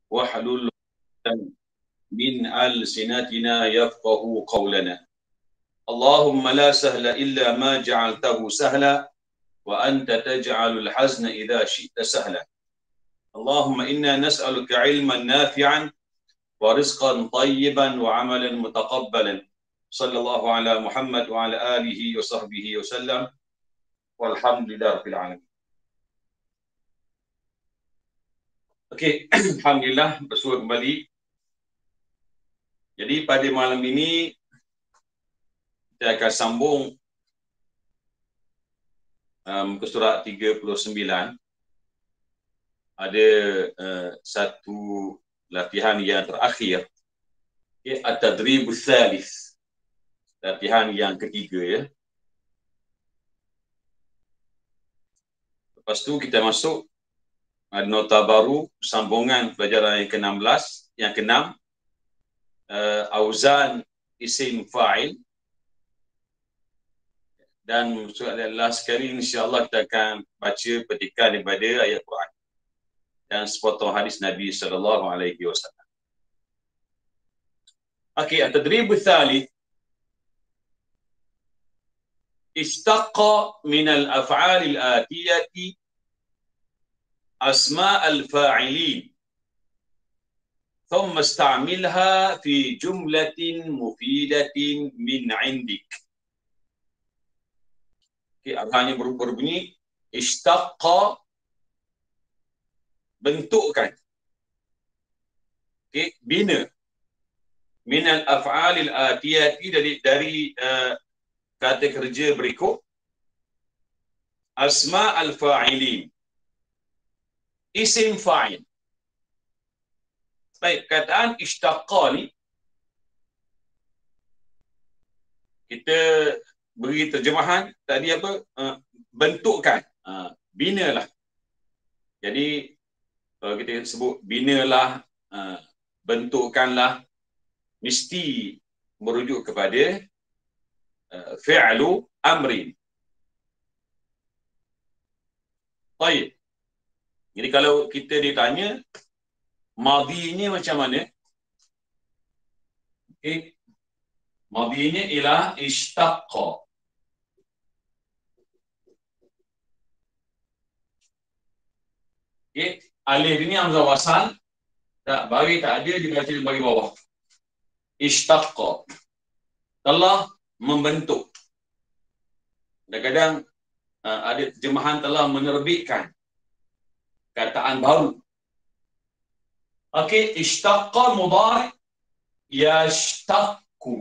واحلل من ألسنتنا يفقه قولنا اللهم لا سهل إلا ما جعلته سهلا وأنت تجعل الحزن إذا شئت سهلا اللهم إنا نسألك علما نافعا ورزقا طيبا وعملا متقبلا صلى الله على محمد وعلى آله وصحبه وسلم والحمد لله رب العالمين. Okey, alhamdulillah bersua kembali. Jadi pada malam ini kita akan sambung muka surat 39. Ada satu latihan yang terakhir, at-tadribus tsalits, latihan yang ketiga ya. Lepas tu kita masuk ada nota baru, sambungan pelajaran yang ke-16, yang ke-6, auzan isim fa'il. Dan soalan sekali insya-Allah kita akan baca petikan daripada ayat Quran dan sepotong hadis Nabi sallallahu alaihi wasallam. Okey, at-tadrib ats-tsalits istaqqa min al-af'al al-atiyati asma' al-fa'ilin thumma ista'milha fi jumlatin mufidatin min 'indik. Okey, arahannya berbunyi istaqqa, bentukkan. Okey, bina min al-af'al al-atiyati dari kata kerja berikut asma al-fa'ilin, isim fa'il. Baik, kataan istaqqa ni kita beri terjemahan tadi apa? Bentukkan, binalah. Jadi kalau kita sebut binalah, bentukkanlah, mesti merujuk kepada fi'lu amrin. Baik. Jadi kalau kita ditanya madhinya macam mana? Okey. Madhinya ialah ishtaqqa. Okey, alif ini hamzah wasal, tak bagi tak ada, dibaca di bagi bawah. Ishtaqqa, telah membentuk. Kadang-kadang ada terjemahan telah menerbitkan kataan baru. Okey, ishtaqqa mudhari' yashtaqqu.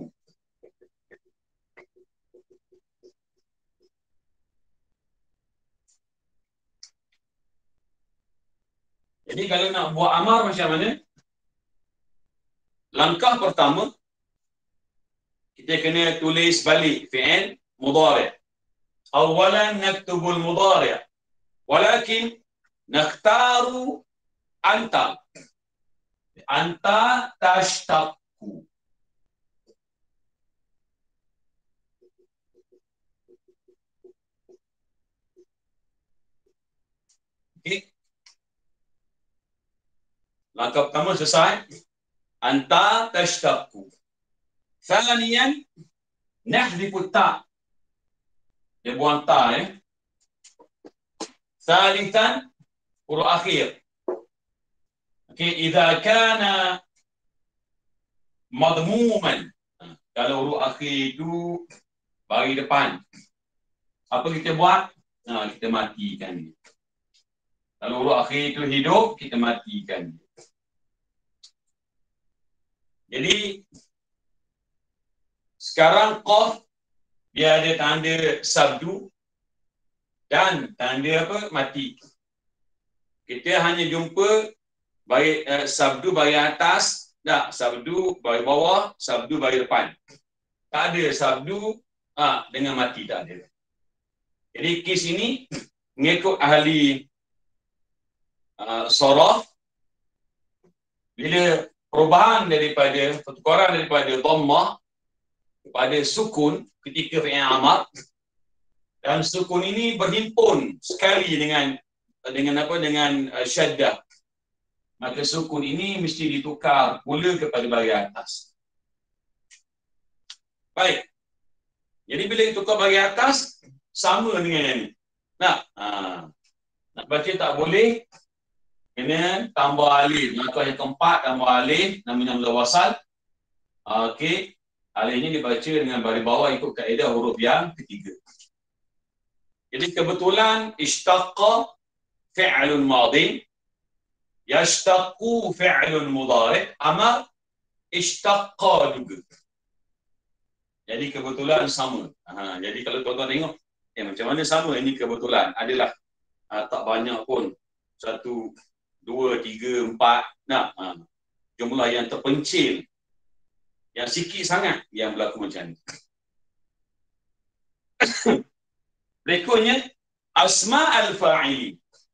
Jadi kalau nak buat amar macam mana? Langkah pertama, kita kena tulis balik fi'il mudhari'. Awalan naktubul mudhari', walakin nakhtaru anta. Anta tashtaqu. Okey. Langkah pertama selesai. Anta tashtaqu. Thaniyan nahdhifu ta'. Dia buang ta ya. Thalithan huruf akhir. Okey, idza kana madmuman. Kalau huruf akhir itu bagi depan, apa kita buat? Kita matikan dia. Kalau huruf akhir itu hidup, kita matikan dia. Jadi sekarang qaf dia ada tanda sabdu dan tanda apa? Mati. Kita hanya jumpa baik sabdu bagi atas, tak, sabdu bagi bawah, sabdu bagi depan. Tak ada sabdu dengan mati, tak ada. Jadi kes ini mengikut ahli sorah, bila perubahan daripada pertukaran daripada dhammah kepada sukun ketika fi'il amar, dan sukun ini berhimpun sekali dengan apa, dengan syaddah. maka sukun ini mesti ditukar pula kepada bahagian atas. Baik. Jadi bila ditukar bahagian atas, sama dengan yang ini. Nak baca tak boleh, kena tambah alif. Maka yang keempat tambah alif, namanya hamzah wasal. Okey. Alifnya dibaca dengan baris bawah ikut kaedah huruf yang ketiga. Jadi kebetulan ishtaqqa fi'lun madin, yashtaqu fi'lun mudhari', amar ishtaqqa juga. Jadi kebetulan sama. Jadi kalau tuan-tuan tengok, macam mana sama ini kebetulan. Adalah tak banyak pun. 1, 2, 3, 4. Jumlah yang terpencil. Yang sikit sangat yang berlaku macam ni. Berikutnya, asma al-fa'ili.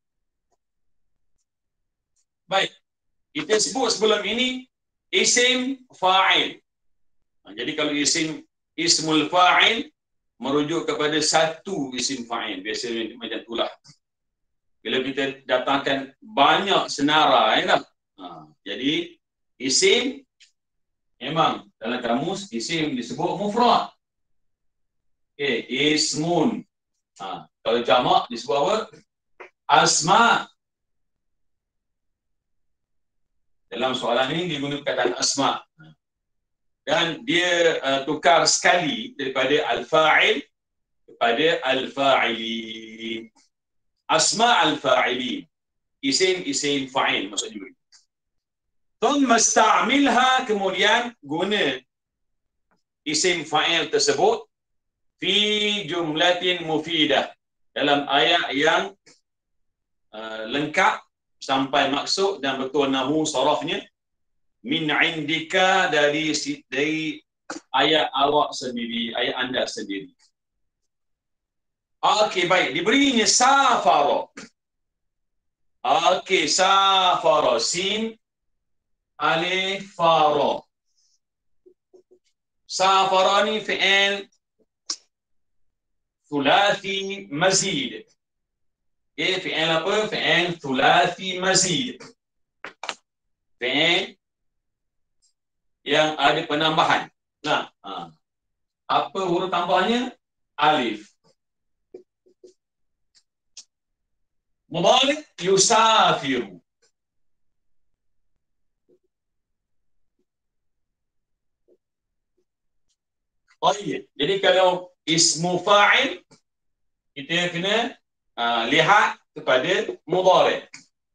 Baik. Kita sebut sebelum ini isim fa'il. Jadi kalau ismul fa'il merujuk kepada satu isim fa'il. Biasanya macam itulah. Bila kita datangkan banyak senarai, jadi isim memang dalam kamus isim disebut mufrad. Okey, ismun. Kalau jamak disebut apa? Asma. Dalam soalan ini digunakan perkataan asma. Dan dia tukar sekali daripada al-fa'il kepada al-fa'ili. Asma al-fa'ili. Isim fa'il maksudnya begitu. Thumma ista'milha, kemudian guna isim fa'il tersebut fi jumlatin mufidah, dalam ayat yang lengkap sampai maksud dan betul nahwu sarafnya, min indika, dari ayat awak sendiri, ayat anda sendiri. Okey, baik, diberinya safara. Okey, safara, sin alif fara. Safara ni fi'il thulathi mazid. Fi'il apa? Fi'il thulathi mazid. Fi'il yang ada penambahan. Apa huruf tambahnya? Alif. Mudhari' yusafiru. Jadi kalau ismu fa'il, kita kena lihat kepada mudhari'.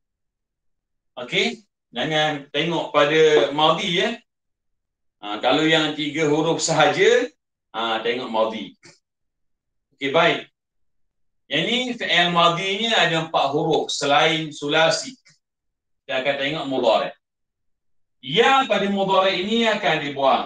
Okey, jangan tengok pada madhi ya. Kalau yang 3 huruf sahaja, tengok madhi. Okey, baik. Yang ni fi'il madhinya ada 4 huruf selain sulasi. Kita akan tengok mudhari'. Ya pada mudhari' ini akan dibuang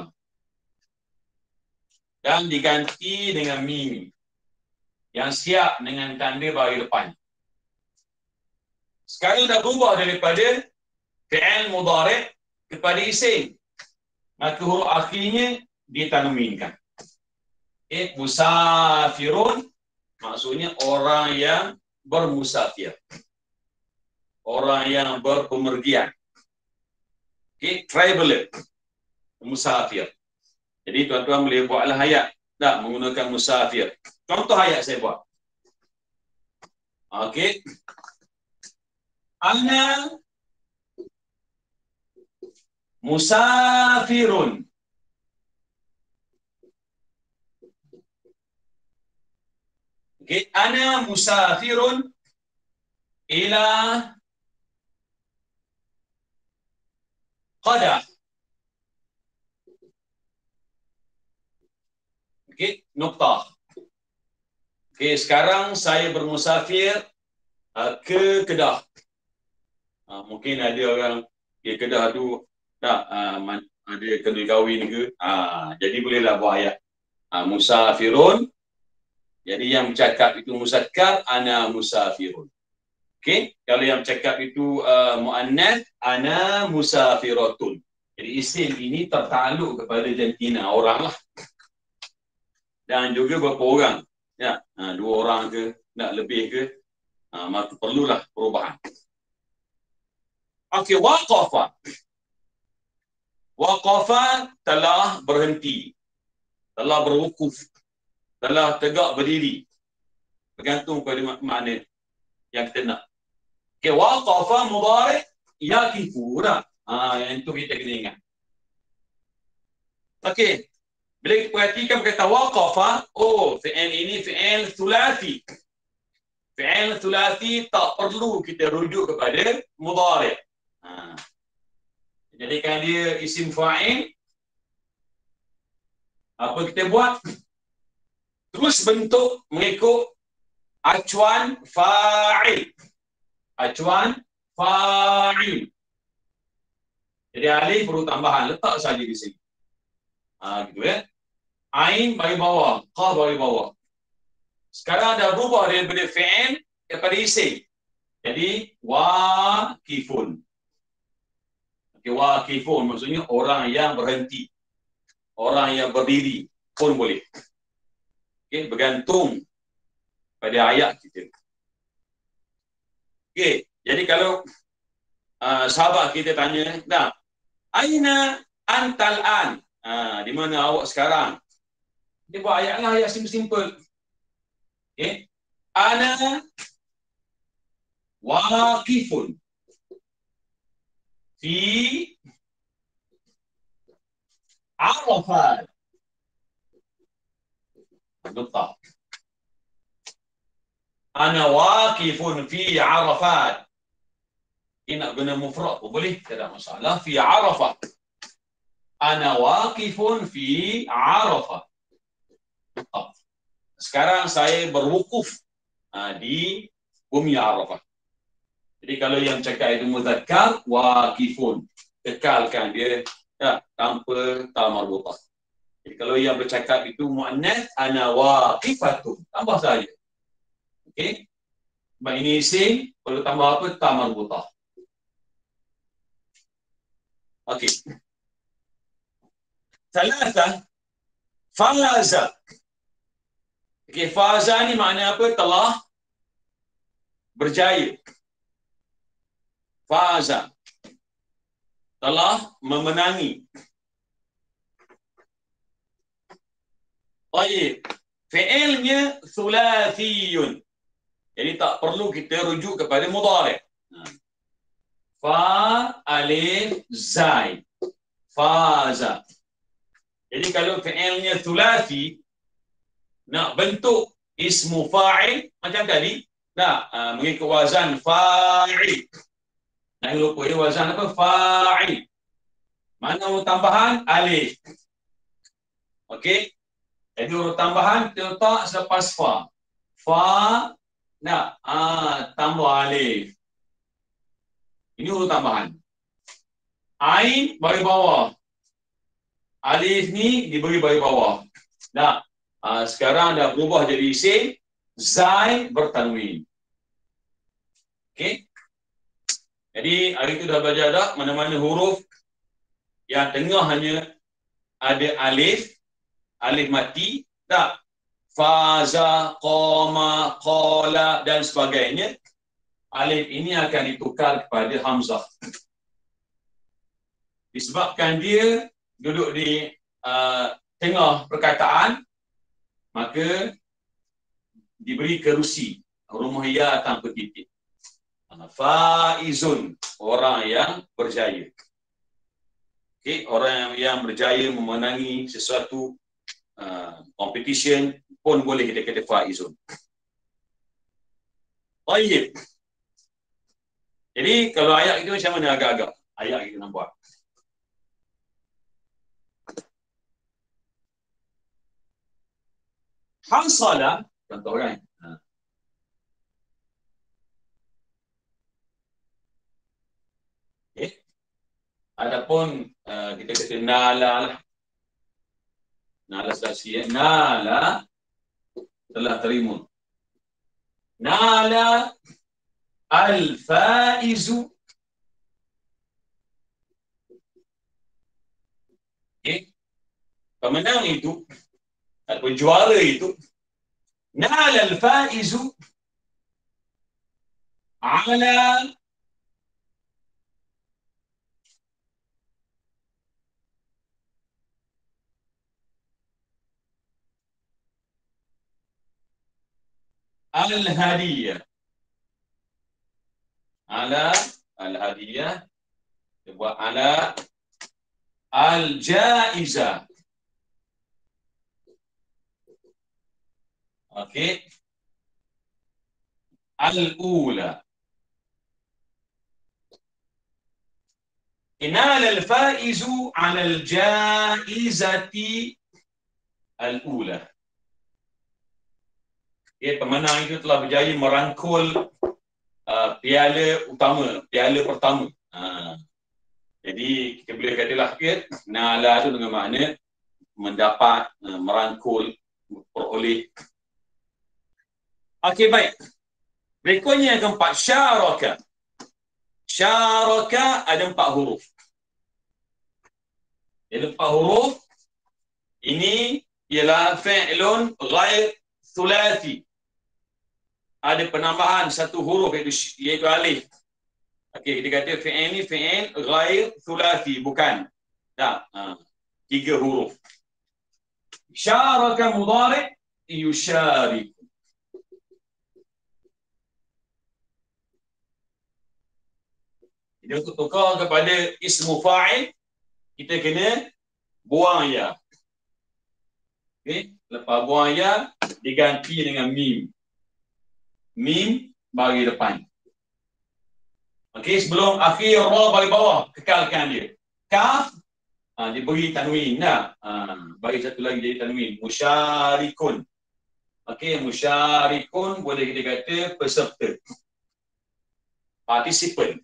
dan diganti dengan mim yang siap dengan tanda baris depan. Sekarang dah berubah daripada fi'il mudhari' kepada isim, maka huruf akhirnya ditanwinkan. Musafirun maksudnya orang yang bermusafir, orang yang berpemergian. Traveler, musafir. Jadi tuan-tuan boleh buatlah hayat tak menggunakan musafir. Contoh hayat saya buat. Okey. Ana musafirun. Okey, ana musafirun ila Qadah. Okey, noktah. Okey, sekarang saya bermusafir ke Kedah. Mungkin ada orang ke Kedah tu tak ada kena kahwin ke. Jadi bolehlah buat ayat. Musafirun. Jadi yang bercakap itu muzakkar, ana musafirun. Okey, kalau yang bercakap itu muannas, ana musafiratun. Jadi isim ini tertakluk kepada jantina, orang lah. Dan juga berapa orang, ya, 2 orang ke, nak lebih ke, maka perlulah perubahan. Okey, waqafa. Waqafa telah berhenti, telah berwukuf, telah tegak berdiri. Bergantung pada makna yang kita nak. Okey, waqafa mudhari' yaqifu dah. Yang itu kita kena ingat. Okey. Bila kita perhatikan perkataan waqafa, fi'il ini fi'il thulathi. Fi'il thulathi tak perlu kita rujuk kepada mudhari'. Jadikan dia isim fa'il. Apa kita buat? Terus bentuk mengikut acuan fa'il. Acuan fa'il. Jadi alif perlu tambahan, letak saja di sini. Gitu ya. Ain bagi bawah, qaf bagi bawah. Sekarang dah berubah daripada fi'il kepada isim. Jadi waqifun. Okey, waqifun maksudnya orang yang berhenti. Orang yang berdiri pun boleh. Okey, bergantung pada ayat kita. Okey, jadi kalau sahabat kita tanya, "Nah, aina antal an?" Di mana awak sekarang? Dia buat ayat lah, ayat simple. Okey. Ana waqifun fi Arafat. Betul. Ana waqifun fi Arafat. Ini nak guna mufrad pun boleh, tak ada masalah. Fi Arafat. Ana waqifun fi Arafah. Sekarang saya berwukuf di bumi Arafah. Jadi kalau yang cakap itu muzakkar, waqifun. Kekalkan dia tanpa ta marbutah. Jadi kalau yang bercakap itu muannas, ana waqifatun. Tambah saja. Okey. Sebab ini isim, perlu tambah apa? Ta marbutah. Okey. Thalatha faza. Okey, faza ni makna apa? Telah berjaya. Faza. Telah memenangi. Baik. Fi'ilnya thulathiyun. Jadi tak perlu kita rujuk kepada mudhari'. Fa alif zai. Faza. Jadi kalau fi'ilnya thulathi, nak bentuk ismu fa'il macam tadi, mengikut wazan fa'il. Jangan lupa dia wazan apa? Fa'il. Mana huruf tambahan? Alif. Okey. Jadi huruf tambahan kita letak selepas fa. Fa, tambah alif. Ini huruf tambahan. Ain bagi bawah. Alif ni diberi bagi bawah. Sekarang dah berubah jadi isim. Zai bertanwin. Okey. Jadi hari itu dah belajar dah mana-mana huruf yang tengahnya ada alif, alif mati, faza, qama, qala dan sebagainya. Alif ini akan ditukar kepada hamzah. Disebabkan dia duduk di tengah perkataan, maka diberi kerusi rumah ya tanpa titik. Faizun, orang yang berjaya. Okey, orang yang berjaya memenangi sesuatu competition pun boleh kita kata faizun. Baik. Jadi kalau ayat itu macam mana agak-agak? Ayat kita nak buat. Hasala, contoh kan? Okay. Adapun kita kata nala lah. Nala stasi. Nala telah terima. Nala al-faizu. Okay. Pemenang itu atau juara itu, nala al-faizu ala al-hadiyah. Ala al-hadiyah. Kita buat ala al-jaizah. Okey. Al-ula. Inal al-faizu 'ala al-jaizati al-ula. Okay, pemenang itu telah berjaya merangkul piala utama, piala pertama. Jadi kita boleh katalah nala itu dengan makna mendapat, merangkul, peroleh. Okey, baik. Berikutnya yang keempat, syaraka. Syaraka ada 4 huruf. Jadi 4 huruf ini ialah fi'lun ghair thulathi. Ada penambahan 1 huruf iaitu alif. Okey, kita kata fi'il ni fi'il ghair thulathi, bukan. Tak. 3 huruf. Syaraka mudhari' yusharik. Jadi untuk tukar kepada ismu fa'il, kita kena buang ya. Okey, lepas buang ya, diganti dengan mim. Mim bagi depan. Okey, sebelum akhir ra bagi bawah, kekalkan dia. Kaf, diberi tanwin. Bagi satu lagi jadi tanwin. Musyarikun. Okey, musyarikun boleh kita kata peserta. Participant.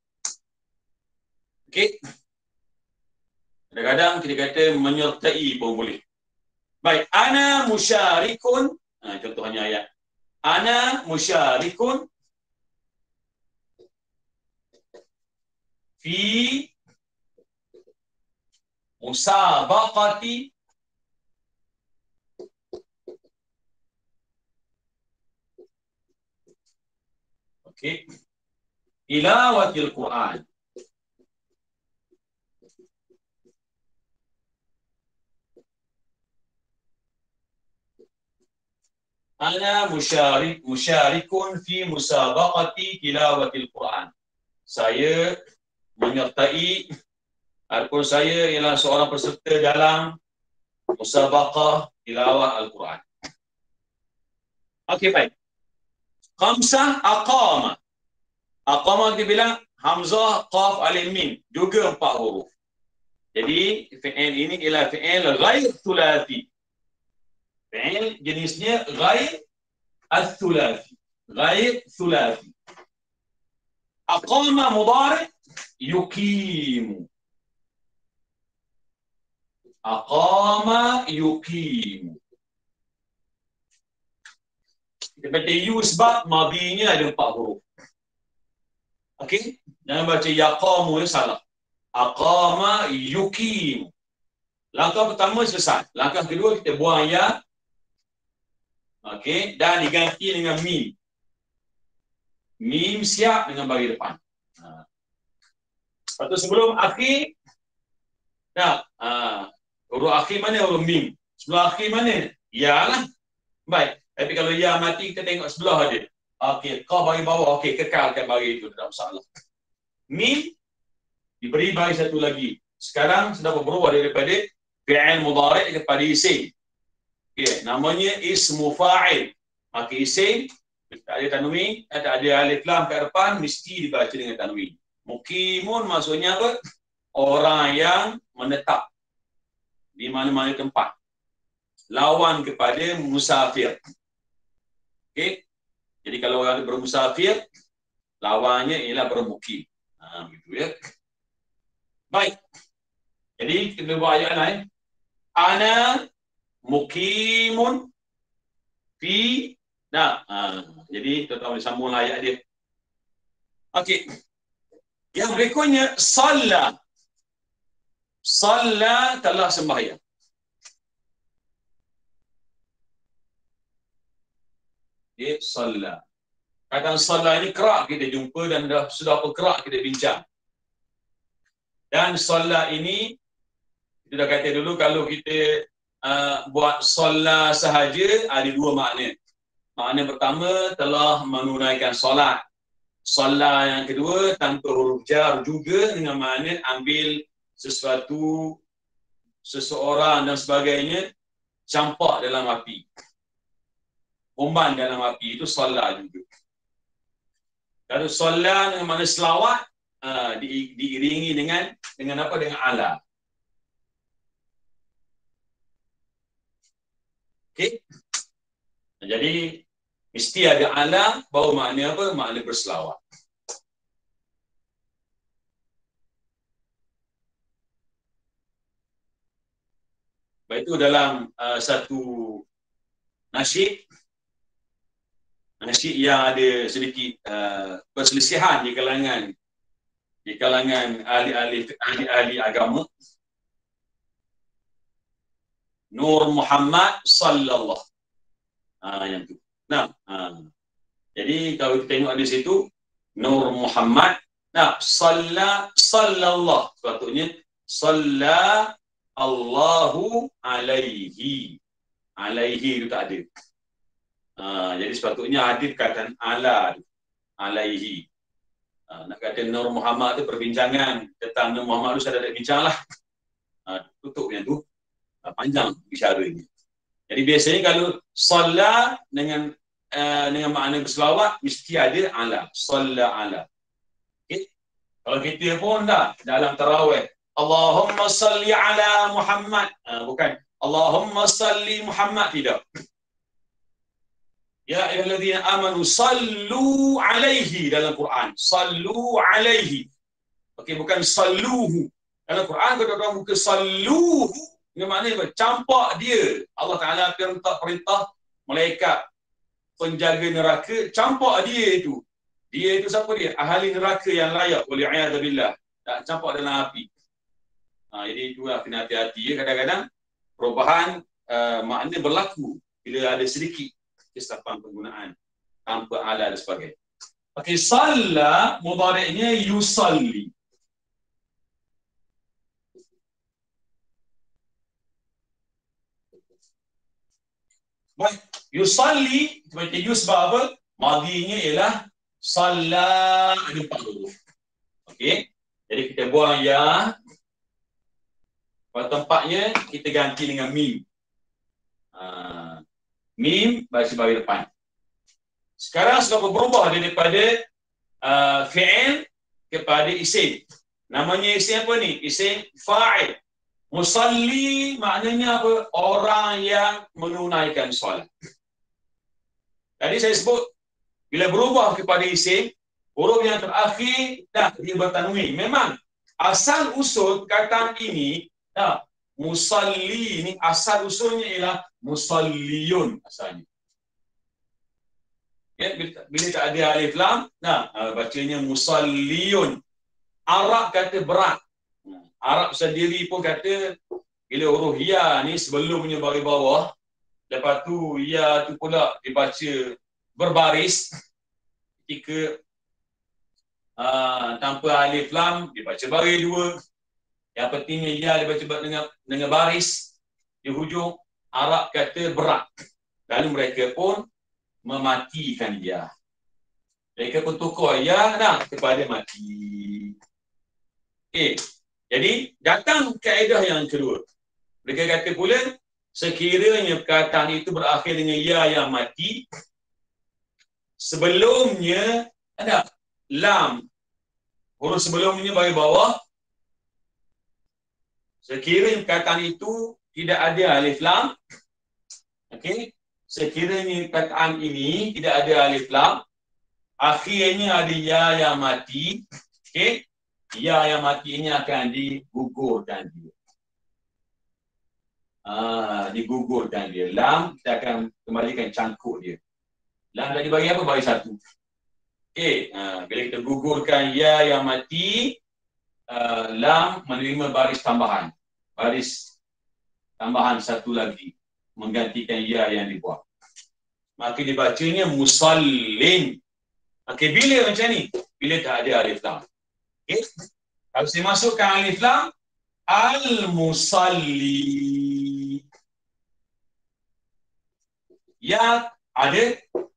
Okey. Kadang-kadang kita kata menyertai pun boleh. Baik, ana musyarikun. Contohnya ayat. Ana musyarikun fi musabaqati tilawatil Quran. Ana musyarikun fi musabaqati tilawatil Quran. Saya menyertai ataupun saya ialah seorang peserta dalam musabaqah tilawah Al-Quran. Okey, baik. Khamsah aqama. Aqama kita bilang hamzah, qaf, alif, mim. Juga 4 huruf. Jadi fi'il ini ialah fi'il ghair thulathi. Fi'il jenisnya ghair al-thulathi. Ghair thulathi. Aqama mudhari' yuqimu. Aqama yuqimu. Kita baca yu sebab madinya ada 4 huruf. Okey? Jangan baca yaqamu, ya salah. Aqama yuqimu. Langkah pertama selesai. Langkah kedua kita buang ya. Okey, dan diganti dengan mim. Mim siap dengan bagi depan. Lepas tu sebelum akhir, huruf akhir mana huruf mim? Sebelum akhir mana? Ya lah. Baik. Tapi kalau ya mati, kita tengok sebelah dia. Okey, kau bagi bawah. Okey, kekalkan bagi itu. Tak masalah. Mim diberi bagi satu lagi. Sekarang sudah berubah daripada fi'il mudhari' kepada isim. Okey, namanya ismu fa'il. Maka isim tak ada tanwin, tak ada alif lam kat depan, mesti dibaca dengan tanwin. Muqimun maksudnya apa? Orang yang menetap di mana-mana tempat. Lawan kepada musafir. Okey. Jadi kalau orang bermusafir, lawannya ialah bermukim. Begitu ya. Baik. Jadi kita buat ayat lain. Ana muqimun fi jadi tuan-tuan boleh sambung ayat dia. Okey. Yang berikutnya salla. Salla telah sembahyang. Okey, salla. Kadang salla ini kerap kita jumpa dan sudah kerap kita bincang. Dan salla ini kita dah kata dulu kalau kita buat salla sahaja ada 2 makna. Makna pertama telah menunaikan solat. Solat yang kedua tanpa huruf jar juga dengan makna ambil sesuatu, seseorang dan sebagainya, campak dalam api. Umban dalam api itu solat juga. Kalau solat dengan makna selawat, diiringi dengan apa? Dengan ala. Okey. Jadi mesti ada ala, baru makna apa? Makna berselawat. Baik, itu dalam satu nasyid yang ada sedikit perselisihan di kalangan ahli agama. Nur Muhammad sallallahu. Yang tu. Nah, jadi kalau kita tengok di situ Nur Muhammad, nah sallallahu, sepatutnya salla Allahu alaihi. Alaihi itu tak ada. Jadi sepatutnya ada perkataan ala, alaihi. Nak kata Nur Muhammad tu perbincangan tentang Nur Muhammad tu saya dah bincang lah. Tutup yang tu. Panjang bicara ini. Jadi biasanya kalau solat dengan makna berselawat mesti ada ala, solat ala. Okay? Kalau kita pun dah dalam tarawih, Allahumma salli ala Muhammad, bukan Allahumma salli Muhammad, tidak. Ya ayyuhallazina amanu sallu alaihi dalam Quran, sallu alaihi. Okey, bukan salluhu. Dalam Quran kalau orang buka salluhu, dengan makna apa? Campak dia. Allah Ta'ala perintah malaikat penjaga neraka, campak dia itu. Dia itu siapa dia? Ahli neraka yang layak. Wali'iyadzubillah. Tak campak dalam api. Jadi itulah kena hati-hati. Kadang-kadang perubahan makna berlaku bila ada sedikit kesilapan penggunaan tanpa ala dan sebagainya. Okey, salla mudhari'nya yusalli. Baik, yusalli seperti yusbah apa? Madinya ialah salla, ada 4 huruf. Okey. Jadi kita buang ya. Pada tempatnya kita ganti dengan mim. Mim baris baris depan. Sekarang sudah berubah daripada fi'il kepada isim. Namanya isim apa ni? Isim fa'il. Musalli maknanya apa? Orang yang menunaikan solat. Tadi saya sebut bila berubah kepada isim, huruf yang terakhir dah dia bertanwin. Memang asal usul perkataan ini, musalli ni asal usulnya ialah musalliyun asalnya. Ya, bila tak ada alif lam, bacanya musalliyun. Arab kata berat. Arab sendiri pun kata bila huruf ya ni sebelumnya baris bawah, lepas tu ya tu pula dibaca berbaris, ketika tanpa alif lam dibaca baris 2. Yang pentingnya ya dibaca dengan baris di hujung. Arab kata berat. Lalu mereka pun mematikan ya. Mereka pun tukar ya kepada mati. Okey. Jadi datang kaedah yang kedua. Mereka kata pula sekiranya perkataan itu berakhir dengan ya yang mati, sebelumnya ada lam, huruf sebelumnya bagi bawah. Sekiranya perkataan itu tidak ada alif lam, okey, sekiranya perkataan ini tidak ada alif lam, akhirnya ada ya yang mati, okey, ya yang mati ini akan digugurkan dia. Digugurkan dia. Lam kita akan kembalikan cangkuk dia. Lam tadi bagi apa? Bagi 1. Okey, bila kita gugurkan ya yang mati, lam menerima baris tambahan. Baris tambahan 1 lagi menggantikan ya yang dibuang. Maka dibacanya musallin. Okey, bila macam ni? Bila tak ada alif lam. Okey. Kalau saya masukkan alif lam, al-musalli. Ya ada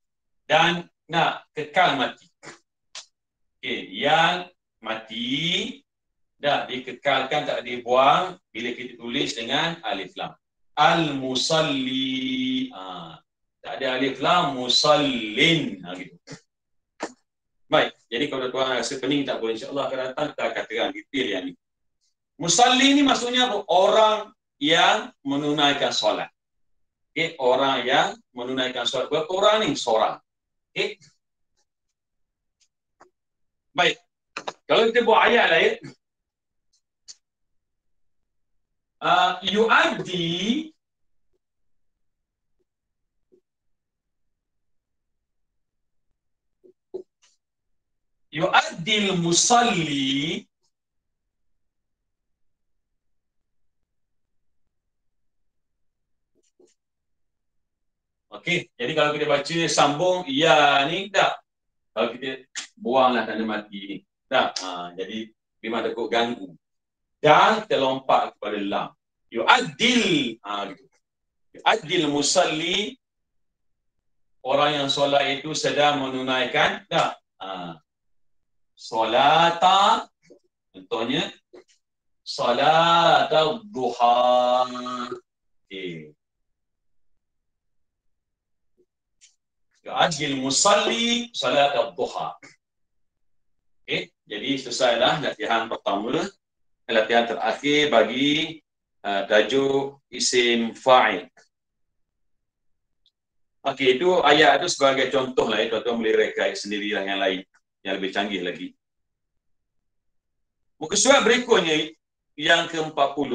dan nak kekal mati. Okey, yang mati dah dikekalkan, tak dibuang bila kita tulis dengan alif lam. Al-musalli. Tak ada alif lam, musallin. Gitu. Baik, jadi kalau tuan rasa pening tak boleh, insya-Allah akan datang kita akan terang detail yang ni. Musalli ni maksudnya apa? Orang yang menunaikan solat. Okey, orang yang menunaikan solat. Berapa orang ni? Seorang. Okey. Baik. Kalau kita buat ayat lain, yu'addi yu'addil musalli okey, jadi kalau kita baca sambung ya ni tak. Kalau kita buanglah tanda mati ni. Tak. Jadi memang takut ganggu. Dan terlompat kepada lam. Yu'addil gitu. Yu'addil musalli, orang yang solat itu sedang menunaikan tak. Solata, contohnya solat duha. Okey. Yu'addil musalli solat duha. Okey, jadi selesailah latihan pertama. Latihan terakhir bagi tajuk isim fa'il. Okey, itu ayat itu sebagai contoh lah. Tuan-tuan boleh reka sendirilah yang lain yang lebih canggih lagi. Muka surat berikutnya yang ke-40,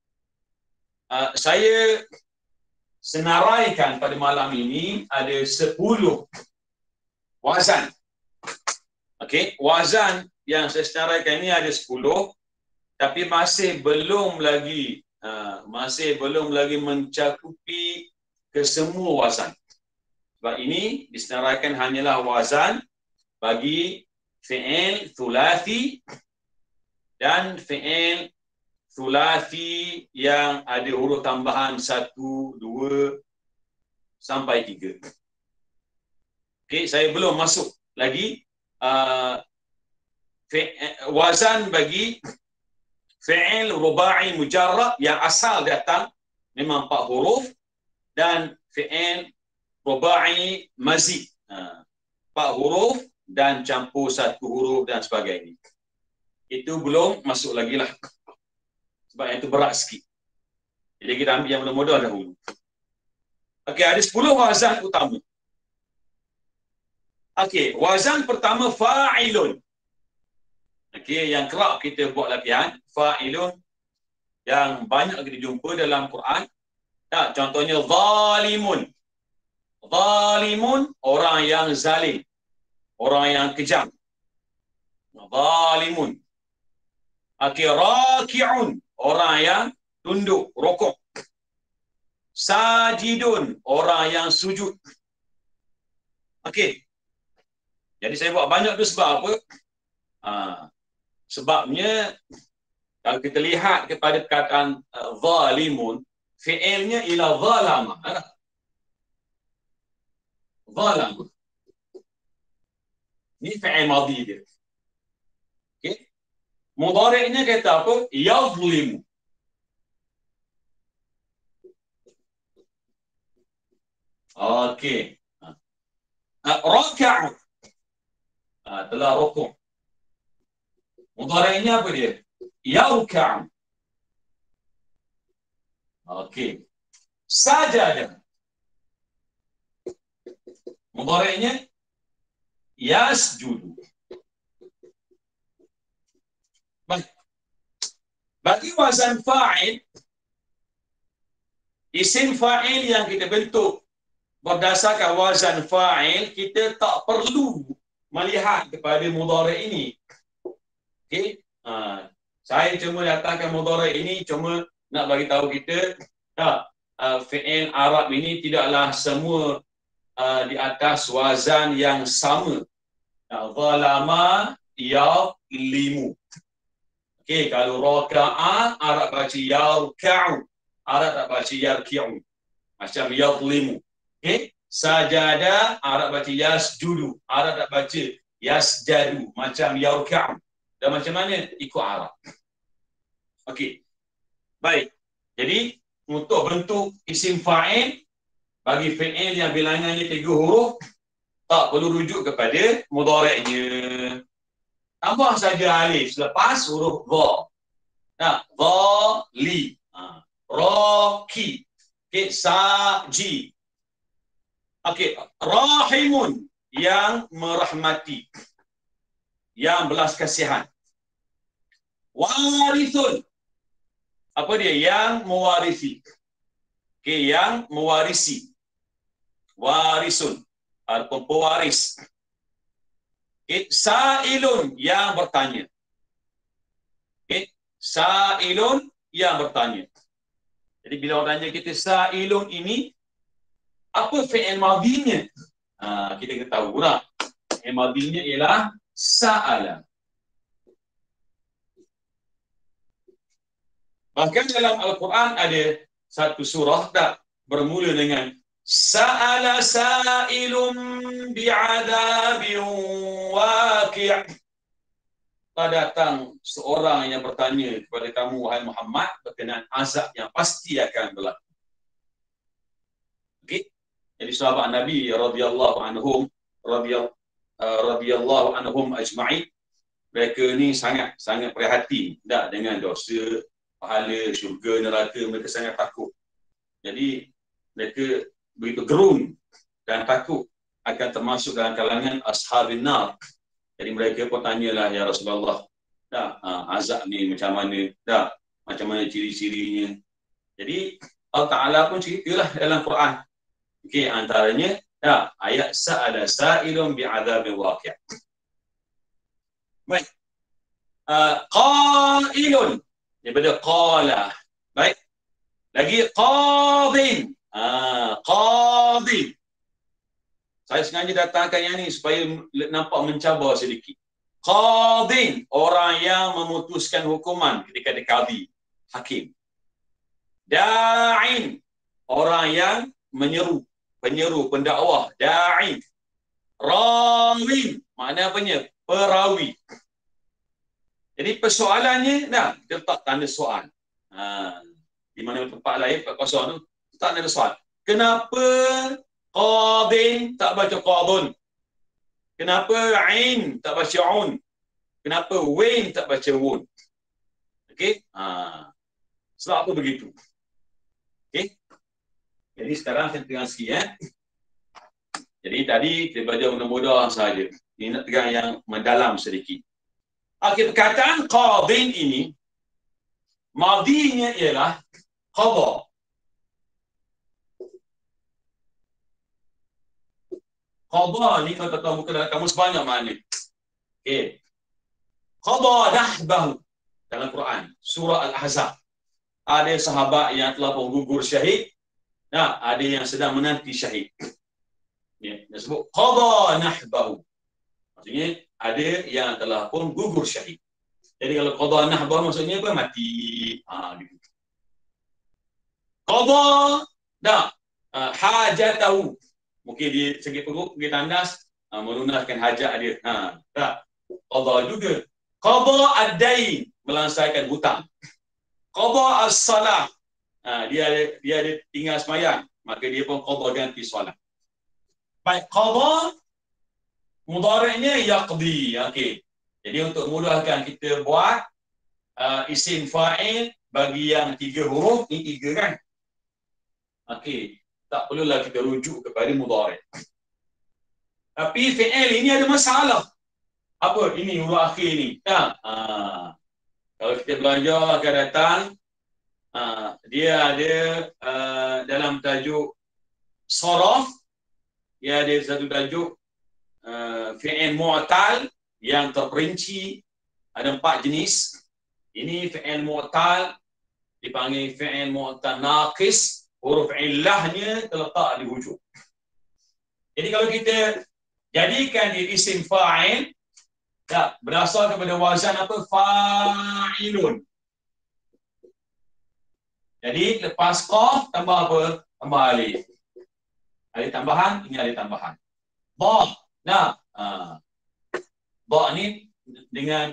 saya senaraikan pada malam ini ada 10 wazan. Okey, wazan yang saya senaraikan ini ada 10, tapi masih belum lagi mencakupi kesemua wazan. Sebab ini disenaraikan hanyalah wazan bagi fi'il thulathi dan fi'il thulathi yang ada huruf tambahan 1, 2 sampai 3. Okey, saya belum masuk lagi wazan bagi fi'il ruba'i mujarrad yang asal datang memang 4 huruf dan fi'il ruba'i mazid 4 huruf dan campur 1 huruf dan sebagainya. Itu belum masuk lagi lah. Sebab itu berat sikit. Jadi kita ambil yang mudah-mudah dahulu. Okey, ada 10 wazan utama. Okey, wazan pertama fa'ilun. Okey, yang kerap kita buat latihan, fa'ilun yang banyak kita jumpa dalam Quran. Tak, contohnya zalimun. Zalimun, orang yang zalim. Orang yang kejam. Zalimun. Okey, raki'un, orang yang tunduk, rokok. Sajidun, orang yang sujud. Okey. Jadi saya buat banyak tu sebab apa? Sebabnya kalau kita lihat kepada perkataan zalimun, fi'ilnya ila zalama. Zalama. Ini fi'il madhi dia. Okey. Mudhari'nya kata apa? Yazlimu. Okey. Raka'a. Telah rukuk. Mudhari'nya apa dia? Yarka'u. Okey. Sajada. Mudhari'nya yasjudu. Baik. Bagi wazan fa'il, isim fa'il yang kita bentuk berdasarkan wazan fa'il, kita tak perlu melihat kepada mudhari' ini. Okey. Saya cuma datangkan mudhari' ini cuma nak bagi tahu kita fi'il Arab ini tidaklah semua di atas wazan yang sama. Zalama yalimu. Okey, kalau raka'a Arab baca yarka'u, Arab tak baca yarki'u. Macam yadlimu. Okey, Sajada, Arab baca yasjudu. Arab tak baca yasjadu. Macam yarka'u. Dan macam mana? Ikut Arab. Okey. Baik. Jadi, untuk bentuk isim fa'il, bagi fi'il yang bilangannya 3 huruf, tak perlu rujuk kepada mudhari'nya. Tambah saja alif selepas huruf dha. Nah, dhali. Raki. Okey, saji. Okey, rahimun, yang merahmati, yang belas kasihan. Warithun, apa dia? Yang mewarisi. Okey, yang mewarisi. Warisun, ataupun pewaris. Okay. Sa'ilun, yang bertanya. Okay. Sa'ilun, yang bertanya. Jadi bila orang tanya kita sa'ilun ini, apa fi'il madhinya? Kita kena tahu lah. Fi'il madhinya ialah sa'ala. Bahkan dalam Al-Quran ada satu surah tak bermula dengan Sa'ala sa'ilun bi'adabin waqi'. Tak datang seorang yang bertanya kepada kamu, wahai Muhammad, berkenaan azab yang pasti akan berlaku. Okey. Jadi sahabat Nabi radhiyallahu anhum ajma'in, mereka ni sangat prihatin tak dengan dosa, pahala, syurga, neraka. Mereka sangat takut. Jadi mereka begitu gerun dan takut akan termasuk dalam kalangan ashabin nar. Jadi mereka pun tanyalah, ya Rasulullah, azab ni macam mana? Macam mana ciri-cirinya? Jadi Allah Ta'ala pun ceritalah dalam Quran. Okey, antaranya ayat sa'ala sa'ilun bi'adabin waqi'. Baik. Qailun, daripada qala. Baik. Lagi qadin. Qadi. Saya sengaja datangkan yang ni supaya nampak mencabar sedikit. Qadin, orang yang memutuskan hukuman ketika ada qadi, hakim. Da'in, orang yang menyeru, penyeru, pendakwah, da'in. Rawin, makna apanya? Perawi. Jadi persoalannya, kita letak tanda soal. Di mana tempat lain, Pak Kosong tu, tak ada soal. Kenapa qadin tak baca qadun? Kenapa ain tak baca un? Kenapa wain tak baca wun? Okey? Sebab apa begitu? Okey? Jadi sekarang saya terang sikit. Jadi tadi kita belajar mudah-mudah sahaja. Ini nak terang yang mendalam sedikit. Okey, perkataan qadin ini, madhinya ialah qadha. Qadha ni kalau tak tahu buka dalam kamus banyak makna. Okey. Qadha nahbahu dalam Quran, surah Al-Ahzab. Ada sahabat yang telah pun gugur syahid. Ada yang sedang menanti syahid. Ya, dia sebut qadha nahbahu. Maksudnya ada yang telah pun gugur syahid. Jadi kalau qadha nahbahu maksudnya apa? Mati. Gitu. Qadha hajatahu. Mungkin dia sakit perut, pergi tandas, melunaskan hajat dia. Tak. Qadha juga. Qadha ad-dain, melangsalkan hutang. Qadha as-salah. Dia ada tinggal sembahyang, maka dia pun qadha ganti solat. Baik, qadha mudhari'nya yaqdi. Okey. Jadi untuk mudahkan kita buat isim fa'il bagi yang 3 huruf, ni 3 kan? Okey. Tak perlulah kita rujuk kepada mudhari'. Tapi fi'il ini ada masalah. Apa? Ini huruf akhir ni. Kalau kita belajar akan datang, dia ada dalam tajuk saraf, dia ada satu tajuk fi'il mu'tal yang terperinci. Ada 4 jenis. Ini fi'il mu'tal dipanggil fi'il mu'tal naqis. Huruf illahnya terletak di hujung. Jadi kalau kita jadikan dia isim fa'il, berasal kepada wazan apa? Fa'ilun. Jadi lepas qaf tambah apa? Tambah alif. Alif tambahan, ini alif tambahan. Ba. Nah, ba ni dengan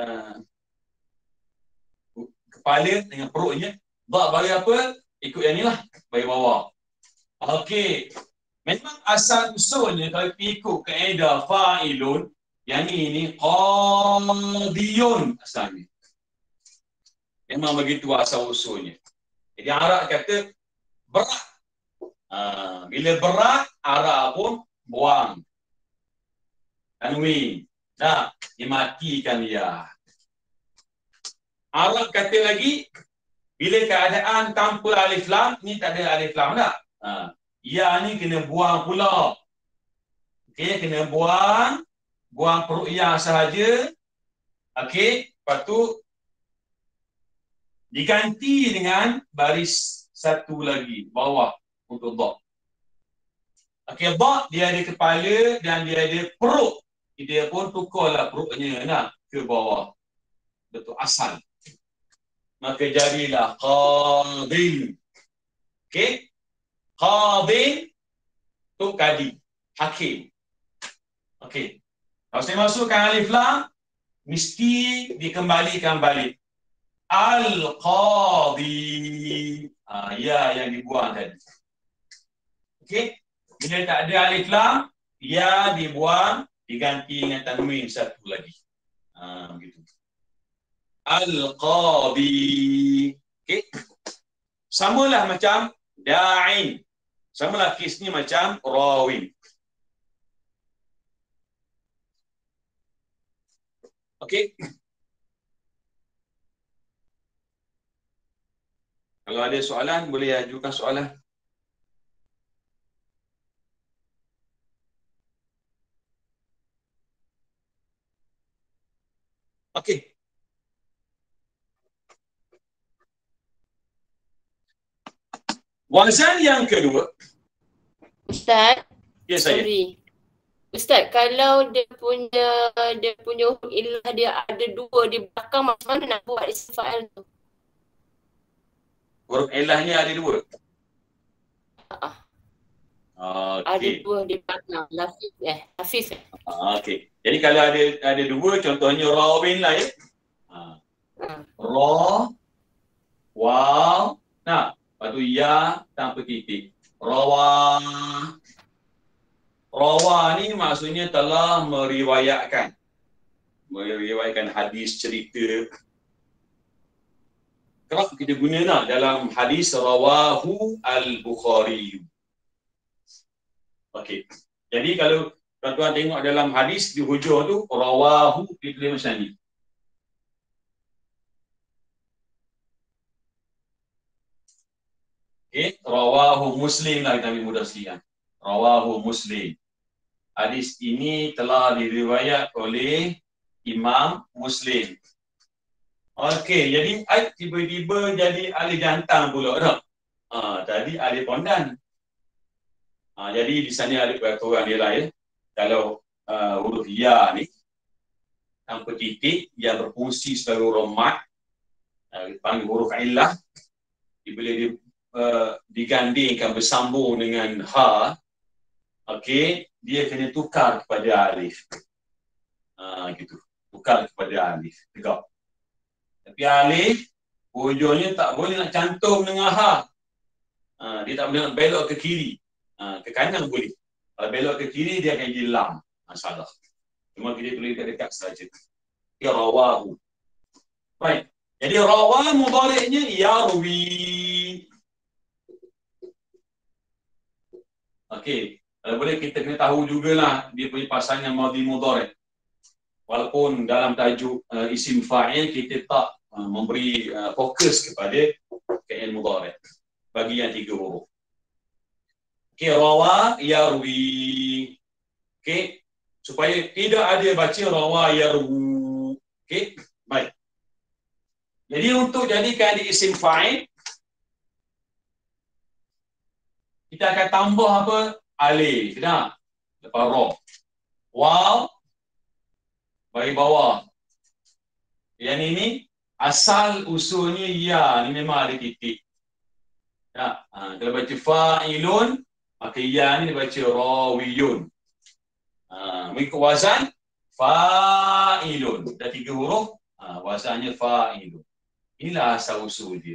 kepala dengan perutnya. Ba bagi apa? Ikut yang ni lah. Bagi bawah. Okey. Memang asal usulnya kalau ikut kaedah fa'ilun, yang ini qadiyun asalnya. Memang begitu asal usulnya. Jadi Arab kata berat. Bila berat, Arab pun buang. Tanwin. Nah, dimatikan dia. Arab kata lagi, bila keadaan tanpa alif lam, ni tak ada alif lam tak? Ya ni kena buang pula. Okey, kena buang perut ya sahaja. Okey, lepas tu diganti dengan baris satu lagi bawah untuk dha. Okey, dha dia ada kepala dan dia ada perut. Dia pun tukarlah perutnya nak ke bawah. Betul asal. Maka jadilah qadin. Okey? Qadin tu kadi, hakim. Okey. Kalau saya masukkan alif lam, mesti dikembalikan balik. Al-qadi. Ya yang dibuang tadi. Okey? Bila tak ada alif lam, ya dibuang, diganti dengan tanwin satu lagi. Begitu. Al-qadi. Okey? Samalah macam da'in. Samalah kes ni macam rawin. Okey? Kalau ada soalan, boleh ajukan soalan. Okey. Wazan yang kedua. Ustaz. Ya, saya. Sorry. Ustaz, kalau dia punya huruf illah dia ada dua di belakang, macam mana nak buat isim fa'il tu? Huruf ilahnya ada dua. Ada Okey. dua di belakang. Hafif. Okey. Jadi kalau ada dua, contohnya rawin lah ya. Ra, waw, nah, lepas tu ya tanpa titik. Rawa. Rawa ni maksudnya telah meriwayatkan hadis, cerita. Kerap kita guna lah dalam hadis rawahu al-Bukhari. Okey. Jadi kalau tuan-tuan tengok dalam hadis di hujung tu rawahu ditulis macam ni. Okey, rawahu Muslim lah kita ambil mudah sekali kan. Rawahu Muslim. Hadis ini telah diriwayat oleh Imam Muslim. Okey, jadi tiba-tiba jadi alif jantan pula dah. Tadi alif pondan. Jadi di sana ada peraturan dia lah ya. Kalau huruf ya ni tanpa titik yang berfungsi sebagai huruf mat, dipanggil huruf illah, bila dia digandingkan bersambung dengan ha, okey, dia kena tukar kepada alif. Gitu. Tukar kepada alif. Tegak. Tapi alif hujungnya tak boleh nak cantum dengan ha. Dia tak boleh nak belok ke kiri. Ke kanan boleh. Kalau belok ke kiri dia akan jadi lam. Masalah. Cuma kita tulis dekat saja. Ya rawahu. Baik. Jadi rawa mudhari'nya yarwi. Okey. Kalau boleh kita kena tahu jugalah dia punya pasangan madhi mudhari'. Walaupun dalam tajuk isim fa'il kita tak memberi fokus kepada fi'il mudhari'. Bagi yang 3 huruf. Okey, rawa yarwi. Okey. Supaya tidak ada baca rawa yarwu. Okey. Baik. Jadi untuk jadikan di isim fa'il, kita akan tambah apa? Alif. Nah. Lepas ra. Waw. Bagi bawah. Yang ini asal usulnya ya. Ni memang ada titik. Ya. Kalau baca fa'ilun, Maka ya ni dibaca rawiyun. Mengikut wazan fa'ilun. Dah 3 huruf, wazannya fa'ilun. Inilah asal usul dia.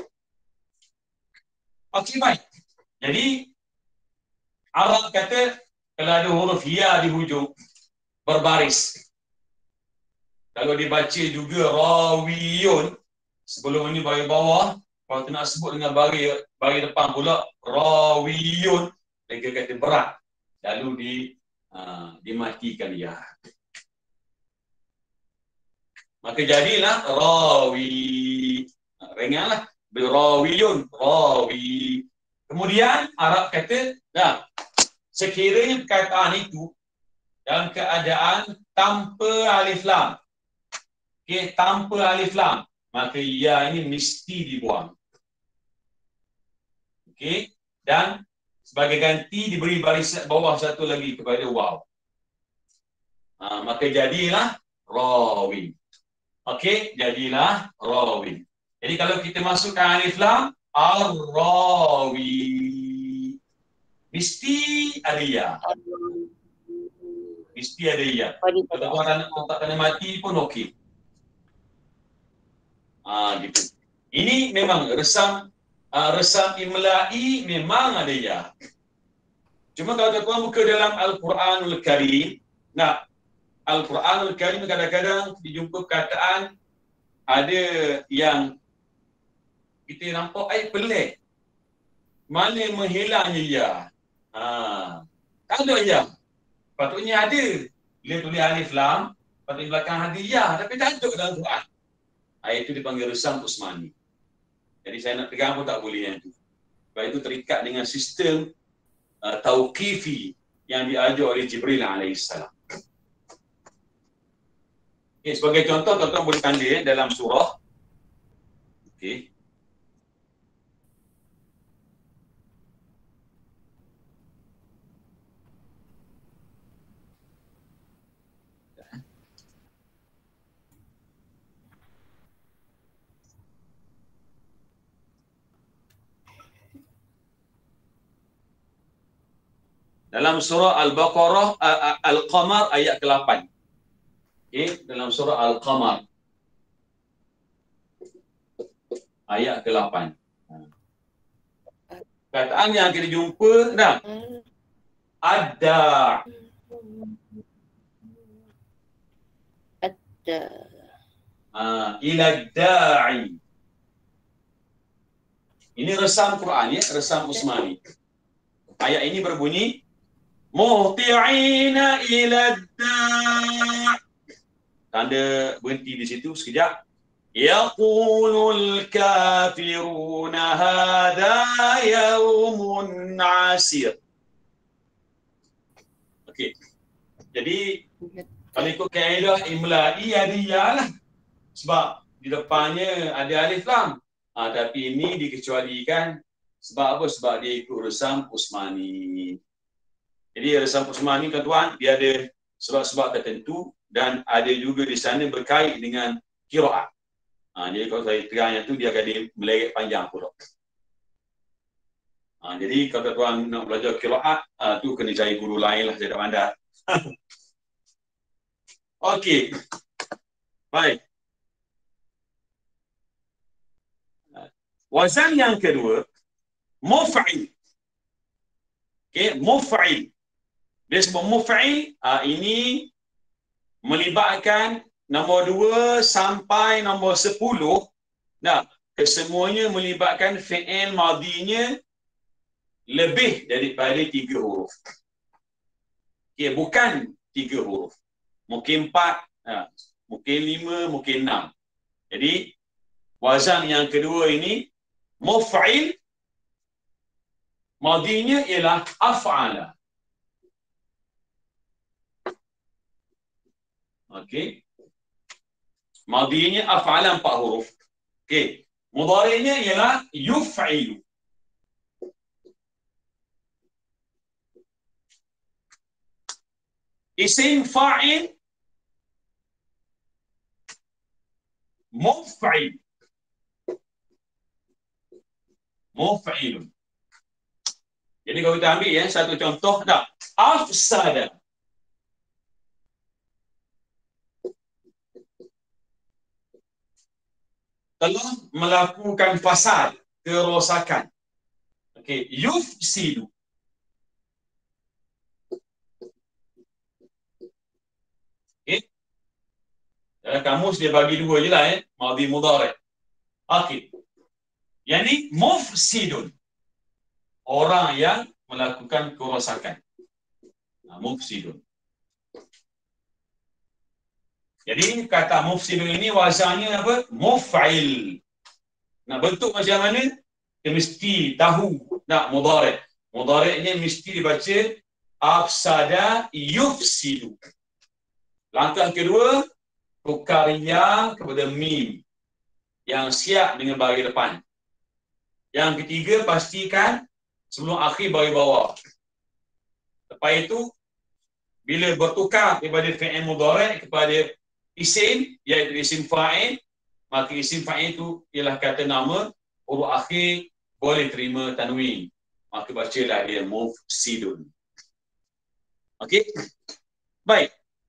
Okey, baik. Jadi Arab kata kalau ada huruf ya di hujung berbaris. Kalau dibaca juga rawiyun, sebelum ini baris bawah, kalau tu nak sebut dengan baris depan pula rawiyun, mereka kata berat. Lalu dimatikan ya. Maka jadilah rawi. Ringanlah. Rawiyun, rawi. Kemudian Arab kata, sekiranya perkataan itu dalam keadaan tanpa alif lam. Okey, tanpa alif lam, maka ya ini mesti dibuang. Okey, dan sebagai ganti diberi baris bawah satu lagi kepada waw. Maka jadilah rawi. Okey, jadilah rawi. Jadi kalau kita masukkan alif lam, ar-rawi. Mesti ada ya. Mesti ada ya. Kalau orang tak kena mati pun okey. Gitu. Ini memang resam imla'i memang ada ya. Cuma kalau tuan-tuan buka dalam Al-Quranul Karim, Al-Quranul Karim kadang-kadang dijumpa perkataan ada yang kita nampak pelik. Mana menghilangnya ya? Tak ada ya. Patutnya ada. Dia tulis alif lam, patutnya belakang ada ya, tapi tak ada dalam Quran. Itu dipanggil resam Usmani. Jadi saya nak pegang pun tak boleh yang itu. Sebab itu terikat dengan sistem tauqifi yang diajar oleh Jibril alaihissalam. Okay, sebagai contoh, tuan-tuan boleh tanda dalam surah. Okey. Dalam surah Al-Baqarah, Al-Qamar ayat ke-8. Okey, dalam surah Al-Qamar ayat ke-8. Kataan yang kita jumpa ada. Ila da'i. Ini resam Quran ya, resam Usmani. Ayat ini berbunyi muhti'ina ila da'. Tanda berhenti di situ sekejap. Yaqulul kafiruna hadha yawmun asir. Okey. Jadi kalau ikut kaedah imla'i ada ya lah. Sebab di depannya ada alif lam. Tapi ini dikecualikan sebab apa? Sebab dia ikut resam Usmani. Jadi resam Usmani tuan-tuan, dia ada sebab-sebab tertentu dan ada juga di sana berkait dengan qiraat. Jadi kalau saya terangnya tu dia akan meleret panjang pula. Jadi kalau tuan nak belajar qiraat, tu kena cari guru lain lah, saya tak pandai. Okey. Baik. Wazan yang kedua, muf'il. Okey, muf'il. Dia sebut muf'il, ini melibatkan nombor 2 sampai nombor 10. Kesemuanya melibatkan fi'il madinya lebih daripada 3 huruf. Okey, bukan 3 huruf. Mungkin 4, mungkin 5, mungkin 6. Jadi wazan yang kedua ini muf'il, madinya ialah af'ala. Okey. Madinya af'ala 4 huruf. Okey. Mudhari'nya ialah yuf'ilu. Isim fa'il muf'il. Muf'ilun. Jadi kalau kita ambil ya satu contoh, dah afsada. Telah melakukan fasad, kerosakan. Okey, yufsidu. Okey. Dalam kamus dia bagi dua je lah madhi mudhari'. Okey. Yang ni mufsidun. Orang yang melakukan kerosakan. Mufsidun. Jadi kata mufsidun ini wazannya apa? Muf'il. Nak bentuk macam mana? Dia mesti tahu nak mudhari'. Mudhari'nya mesti dibaca afsada yufsidu. Langkah kedua, tukar ya kepada mim yang siap dengan baris depan. Yang ketiga, pastikan sebelum akhir baris bawah. Lepas itu, bila bertukar daripada fi'il mudhari' kepada isim, iaitu isim fa'il, maka isim fa'il itu ialah kata nama, huruf akhir boleh terima tanwin. Maka bacalah dia mufsidun. Okey? Baik.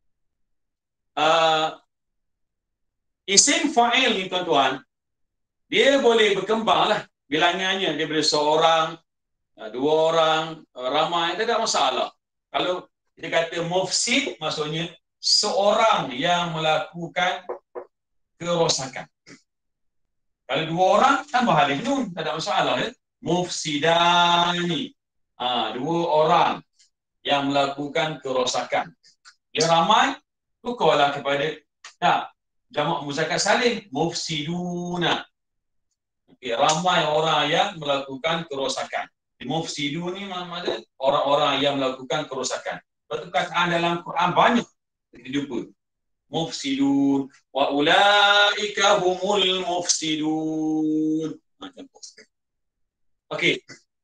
Isim fa'il ni tuan-tuan, dia boleh berkembang lah bilangannya daripada seorang, dua orang, ramai, tak ada masalah. Kalau kita kata mufsid, maksudnya seorang yang melakukan kerosakan. Kalau dua orang, tambah alif nun, tak ada masalah. Mufsidani. Dua orang yang melakukan kerosakan. Dia ramai, tukarlah kepada jamak muzakkar salim, mufsiduna. Okay, ramai orang yang melakukan kerosakan. Mufsidun ni maknanya orang-orang yang melakukan kerosakan. Perkataan dalam Quran banyak kita jumpa. Mufsidun wa ulaika humul mufsidun. Okey.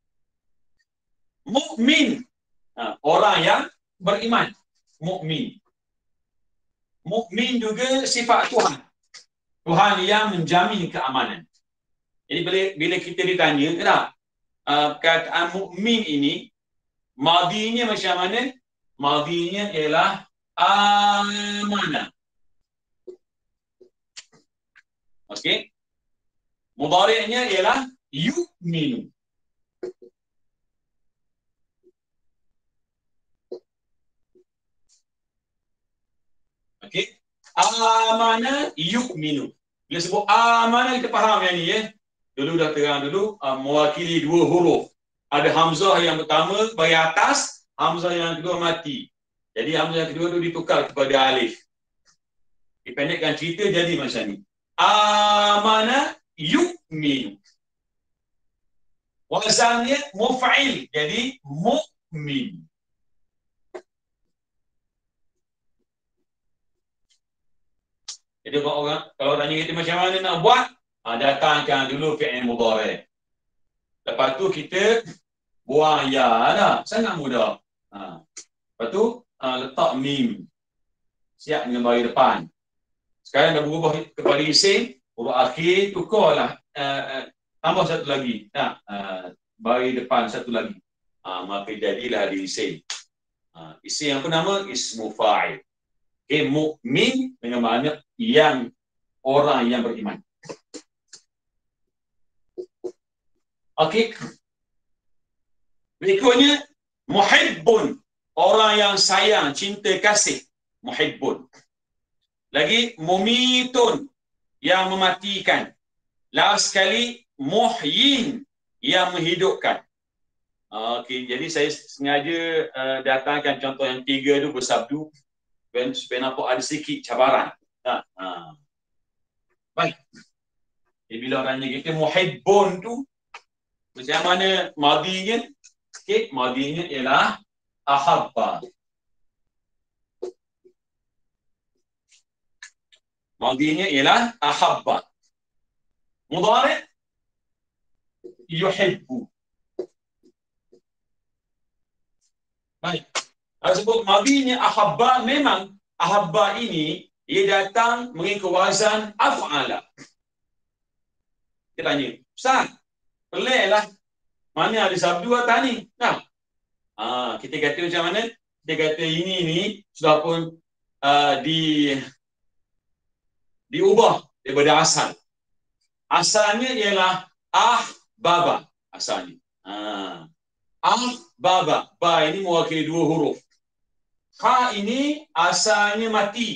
Mukmin, orang yang beriman. Mukmin. Mukmin juga sifat Tuhan. Tuhan yang menjamin keamanan. Jadi bila kita ditanya, perkataan mukmin ini madhinya macam mana? Madhinya ialah amanah. Okey. Mudhari'nya ialah yu'minu. Okey. Amanah yu'minu. Bila sebut amanah kita faham yang ni Dulu dah terang dulu mewakili dua huruf. Ada hamzah yang pertama bagi atas, hamzah yang kedua mati. Jadi hamzah yang kedua tu ditukar kepada alif. Dipendekkan cerita jadi macam ni. Amana yu'minu. Wazannya muf'il. Jadi mu'min. Jadi kalau tanya kita macam mana nak buat, datangkan dulu fi'il mudhari'. Lepas tu kita buang ya dah. Sangat mudah. Lepas tu letak mim. Siap dengan baris depan. Sekarang dah berubah kepada isim, huruf akhir tukarlah tambah satu lagi. Baris depan satu lagi. Maka jadilah di isim. Isim apa nama? Ismu fa'il. Okay, mukmin dengan makna yang orang yang beriman. Okey. Berikutnya muhibbun, orang yang sayang, cinta kasih, muhibbun. Lagi mumitun, yang mematikan. Last sekali muhyin, yang menghidupkan. Okey, jadi saya sengaja datangkan contoh yang tiga tu bersabdu supaya nampak ada sikit cabaran. Baik. Jadi bila orang tanya kita muhibbun tu macam mana madhinya? Okey, madhinya ialah ahabba. Madhinya ialah ahabba. Mudhari' yuhibbu. Baik. Kalau sebut madhinya ahabba, memang ahabba ini ia datang mengikut wazan af'ala. Kita tanya, Ustaz, peliklah mana ada sabdu atau ni. Nah, kita kata macam mana? Kita kata ini ni sudah pun diubah daripada asal. Asalnya ialah baba asalnya. Baba. Ba ini mewakili 2 huruf. Ha ini asalnya mati.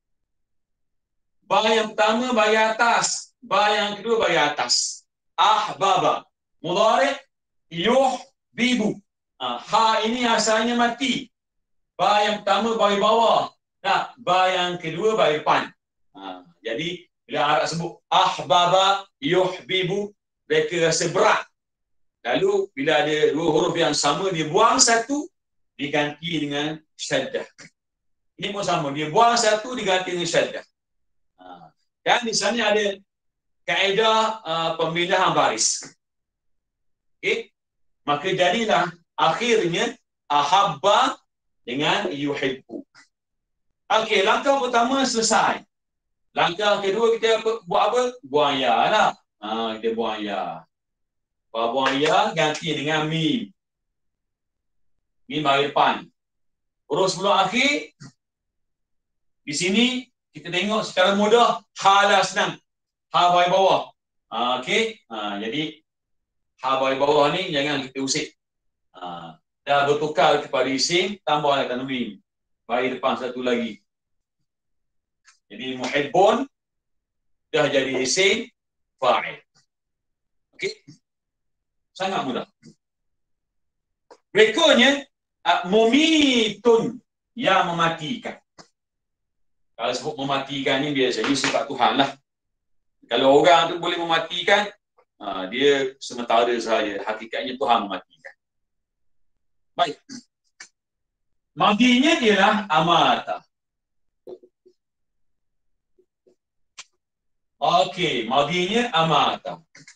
Ba yang pertama bagi atas. Ba yang kedua bagi atas. Baba. Mudhari' yuhbibu. Ha ini asalnya mati. Ba yang pertama bagi bawah. Nah, ba yang kedua bagi depan. Jadi bila Arab sebut ahbaba yuhbibu, mereka rasa berat. Lalu bila ada 2 huruf yang sama, dia buang satu, diganti dengan syaddah. Ini pun sama, dia buang satu, diganti dengan syaddah. Dan di sana ada kaedah pemindahan baris. Okey, maka jadilah akhirnya ahabba dengan yuhibbu. Okey, langkah pertama selesai. Langkah kedua kita buat apa? Buang ya lah. Kita buang ya. Buang ya ganti dengan mim. Mim bagi depan. Huruf sebelum akhir. Di sini kita tengok secara mudah ha lah senang. Ha bagi bawah. Okey. Jadi ha bagi bawah ni jangan kita usik. Dah bertukar kepada isim, tambahlah tanwin. Bagi depan satu lagi. Jadi muhibbun dah jadi isim fa'il. Okey. Sangat mudah. Berikutnya mumitun, yang mematikan. Kalau sebut mematikan ni biasanya sifat Tuhan lah. Kalau orang tu boleh mematikan, dia sementara sahaja. Hakikatnya Tuhan mematikan. Baik. Madinya ialah amata. Okey, madinya amata.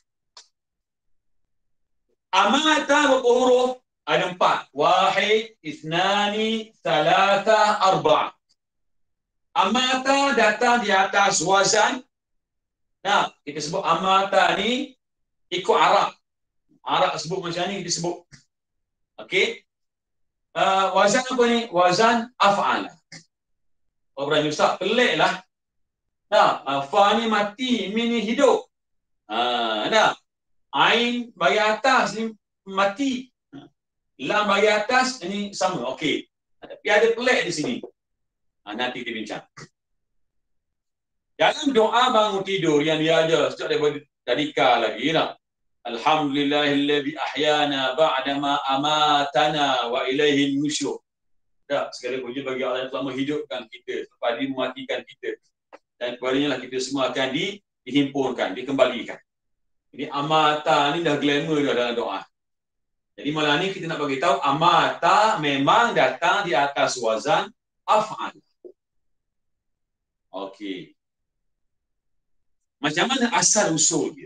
Amata berapa huruf? Ada 4. Wahid, isnani, salasa, arba'. Amata datang di atas wazan. Nah, kita sebut amata ni ikut Arab. Arab sebut macam ni, kita sebut. Okey. Wazan apa ni? Wazan af'ala. Orang Ustaz, pelik lah. Nah, fa ni mati, min ni hidup. Nah. Ain bagi atas ni mati. Lam bagi atas ini sama. Okey. Tapi ada pelik di sini. Nanti kita bincang. Dalam doa bangun tidur yang dia ajar sejak daripada tadika lagi lah. Alhamdulillahilladzi ahyana ba'dama amatana wa ilaihin nusyur. Tak, segala puji bagi Allah yang telah menghidupkan kita, lepas dia mematikan kita. Dan kepadanya lah kita semua akan dihimpunkan, dikembalikan. Jadi amata ni dah glamour dah dalam doa. Jadi malam ni kita nak bagi tahu amata memang datang di atas wazan af'al. Okey. Macam mana asal usul dia?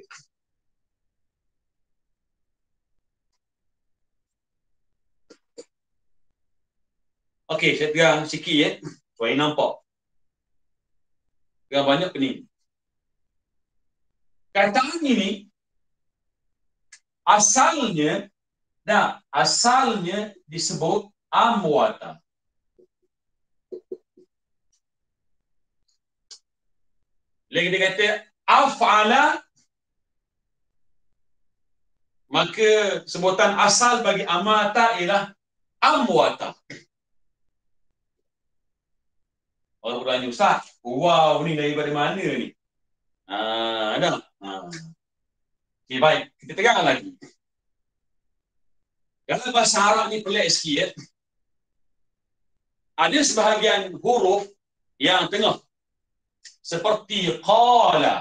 Okey, saya terang sikit supaya nampak. Terang banyak pening. Kataan ini asalnya disebut amwata. Bila kita kata af'ala, maka sebutan asal bagi amata ialah amwata. Orang bertanya, Ustaz, wow ni daripada mana ni? Ada. Okay, baik. Kita terang lagi. Dalam bahasa Arab ni pelik sikit. Ada sebahagian huruf yang tengah. Seperti qala.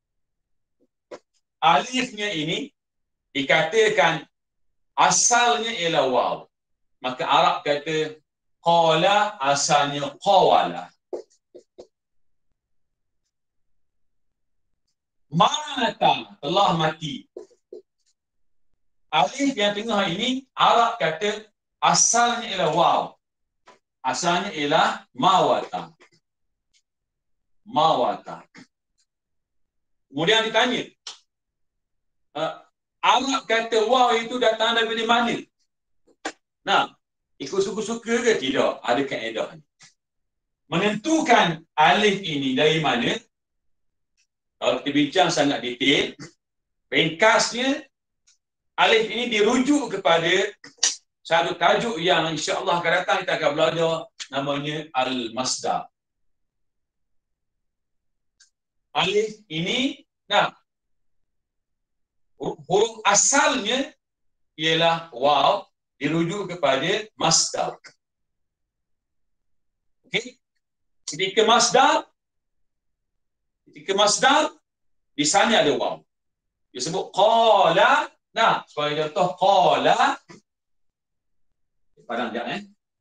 Alifnya ini dikatakan asalnya ialah waw. Maka Arab kata qala asalnya qawala. Mata, telah mati. Alif yang tengah ini Arab kata asalnya ialah waw. Asalnya ialah mawata. Mawata. Kemudian ditanya, Arab kata waw itu datang daripada mana? Nah, ikut suka-suka ke tidak? Ada kaedah. Menentukan alif ini dari mana? Kalau kita bincang sangat detail, ringkasnya alif ini dirujuk kepada satu tajuk yang insya-Allah akan datang kita akan belajar, namanya al-masdar. Alif ini, nah, huruf asalnya ialah waw, dirujuk kepada masdar. Okey. Ketika masdar di sana ada waw. Disebut qala. Nah, sebagai contoh qala. Padang jap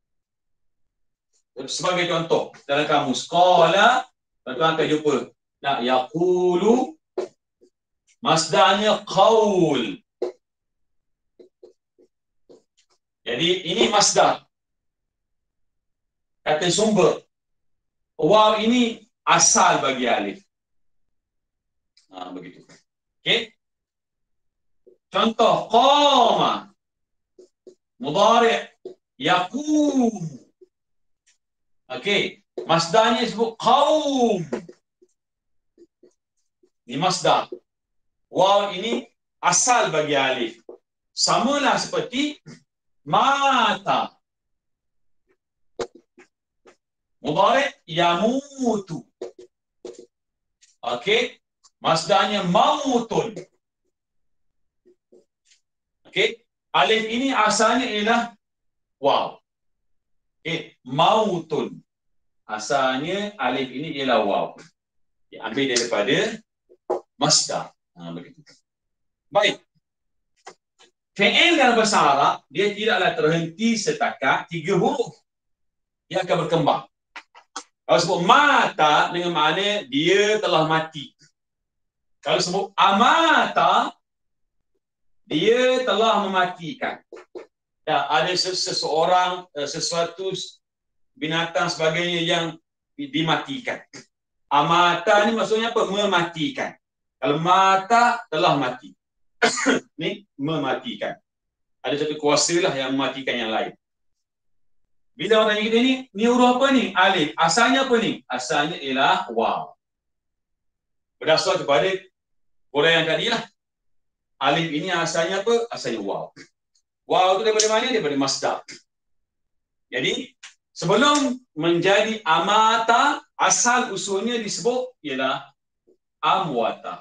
Sebagai contoh dalam kamus qala, tuan-tuan akan jumpa. Nah, yaqulu masdarnya qaul. Jadi ini masdar. Kata sumber. Waw ini asal bagi alif. Begitu. Okey. Contoh qama. Mudhari' yaqum. Okey. Masdarnya disebut qaum. Ini masdar. Waw ini asal bagi alif. Samalah seperti mata. Mudhari' yamutu. Okey. Masdarnya mautun. Okey. Alif ini asalnya ialah waw. Okey. Mautun. Asalnya alif ini ialah waw. Diambil daripada masdar. Begitu. Baik. Fi'il dalam bahasa Arab, dia tidaklah terhenti setakat 3 huruf. Dia akan berkembang. Kalau sebut mata, dengan makna dia telah mati. Kalau sebut amata, dia telah mematikan. Ya, ada seseorang, sesuatu binatang sebagainya yang dimatikan. Amata ni maksudnya apa? Mematikan. Kalau mata, telah mati. Ni mematikan. Ada satu kuasa lah yang mematikan yang lain. Bila orang tanya kita ni huruf apa ni? Alif. Asalnya apa ni? Asalnya ialah waw. Berdasar kepada uraian tadi lah. Alif ini asalnya apa? Asalnya waw. Waw itu daripada mana? Daripada masdar. Jadi, sebelum menjadi amata, asal usulnya disebut ialah amwata.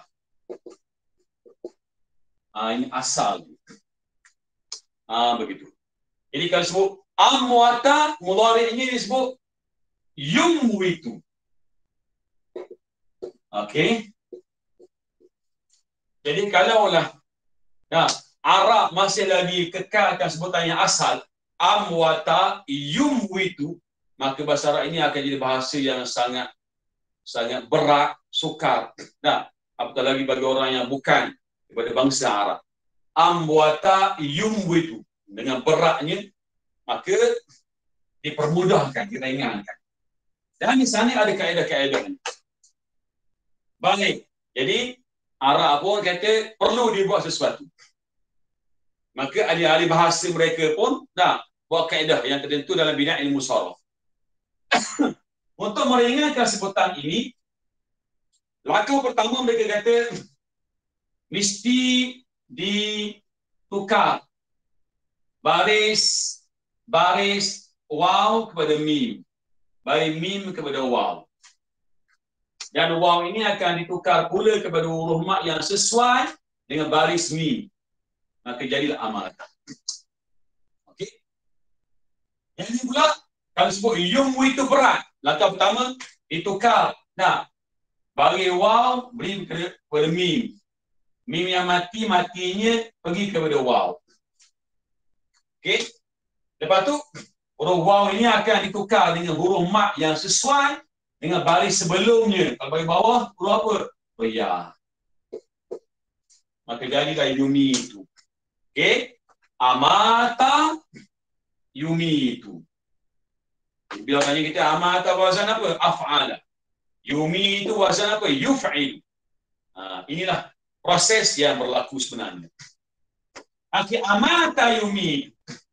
Ini asal. Begitu. Jadi kalau sebut amwata, mudhari'nya disebut yumwitu. Okey. Jadi kalaulah Arab masih lagi kekalkan sebutan yang asal, amwata yumwitu, maka bahasa Arab ini akan jadi bahasa yang sangat berat, sukar. Apatah lagi bagi orang yang bukan daripada bangsa Arab. Amwata yumwitu, dengan beratnya, maka dipermudahkan, diringankan. Dan di sana ada kaedah-kaedah. Baik. Jadi Arab pun kata perlu dibuat sesuatu. Maka ahli-ahli bahasa mereka pun buat kaedah yang tertentu dalam bidang ilmu saraf. Untuk meringankan sebutan ini, langkah pertama mereka kata mesti ditukar baris waw kepada mim. Baris mim kepada waw. Dan waw ini akan ditukar pula kepada huruf mat yang sesuai dengan baris mim. Maka jadilah amata. Okey. Yang ini pula, kalau sebut yumu itu berat. Langkah pertama, ditukar. Bagi waw, beri kepada mim. Mim yang matinya pergi kepada waw. Okey. Lepas tu, huruf waw ini akan ditukar dengan huruf mat yang sesuai dengan baris sebelumnya. Kalau bagi bawah, huruf apa? Ya. Maka jadilah yumi itu. Okey. Amata yumi itu. Bila tanya kita amata wazan apa? Af'ala. Yumi itu wazan apa? Yuf'il. Inilah proses yang berlaku sebenarnya. Okey, amata yumitu.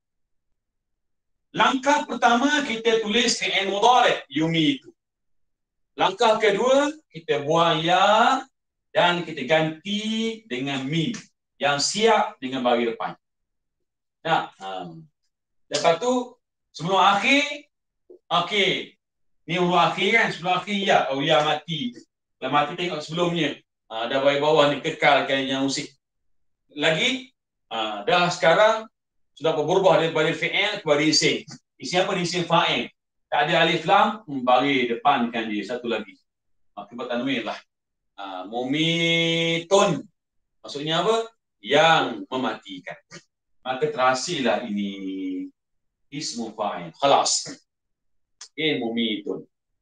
Langkah pertama kita tulis fi'il mudhari' yumitu. Langkah kedua kita buang ya dan kita ganti dengan mim yang siap dengan baris depan. Nah, lepas tu sebelum akhir, okey. Ni huruf akhir kan, sebelum akhir ya, ya mati. Kalau mati tengok sebelumnya. Dah baris bawah ni kekalkan yang usik. Lagi dah sekarang sudah berubah daripada fi'il kepada isim. Isim apa? Isim fa'il. Tak ada alif lam, bagi depankan dia satu lagi. Akibat tanwin lah. Mumitun. Maksudnya apa? Yang mematikan. Maka terhasillah ini ismu fa'il. Khalas. Okay, mumitun.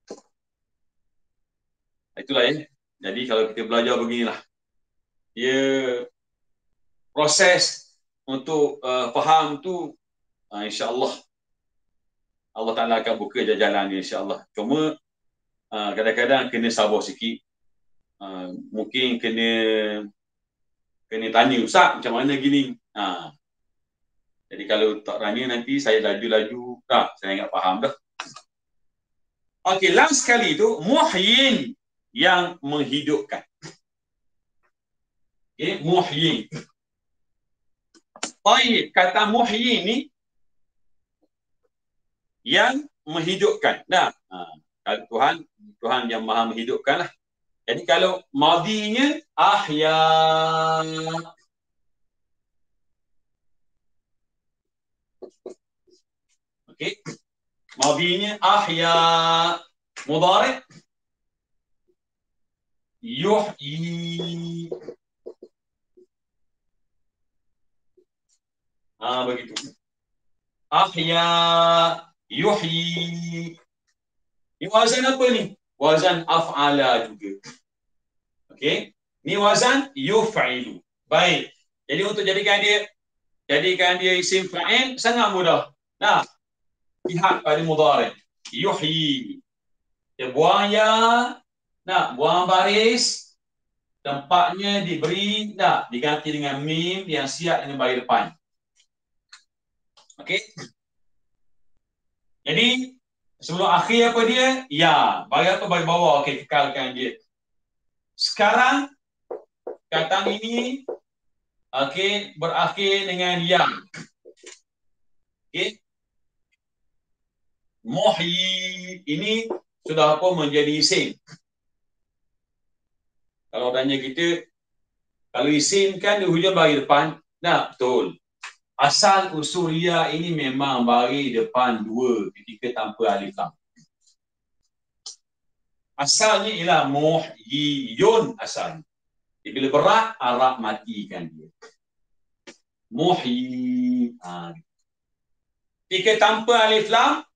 Itulah ya. Jadi kalau kita belajar beginilah. Dia proses untuk faham tu insya-Allah Allah Ta'ala akan buka jalan dia insya-Allah. Cuma kadang-kadang kena sabar sikit. Mungkin kena tanya Ustaz macam mana gini. Jadi kalau tak tanya nanti saya laju-laju saya ingat faham dah. Okey, last sekali tu muhyin yang menghidupkan. Okey, muhyin. Baik, kata muhyin ni yang menghidupkan. Tuhan yang Maha menghidupkan lah. Jadi kalau madinya ahya. Okey. Madinya ahya. Mudhari' yuhyi. Begitu. Ahya yuhyi. Ini wazan apa ni? Wazan af'ala juga. Okey. Ni wazan yuf'ilu. Baik. Jadi untuk jadikan dia isim fa'il sangat mudah. Nah, lihat pada mudhari'. Yuhyi. Dia buang ya, buang baris, tempatnya diberi, diganti dengan mim yang siap dengan baris depan. Okey. Jadi sebelum akhir apa dia? Ya. Baris apa? Baris bawah. Okey, kekalkan dia. Sekarang kata ini berakhir dengan ya. Okey. Muhyi ini sudah apa menjadi isim. Kalau tanya kita, kalau isim kan di hujung baris depan, betul. Asal usul ya ini memang baris depan dua ketika tanpa alif lam. Asalnya ialah muhyiyun asalnya. Bila berat, Arab matikan dia. Muhyi. Ketika tanpa alif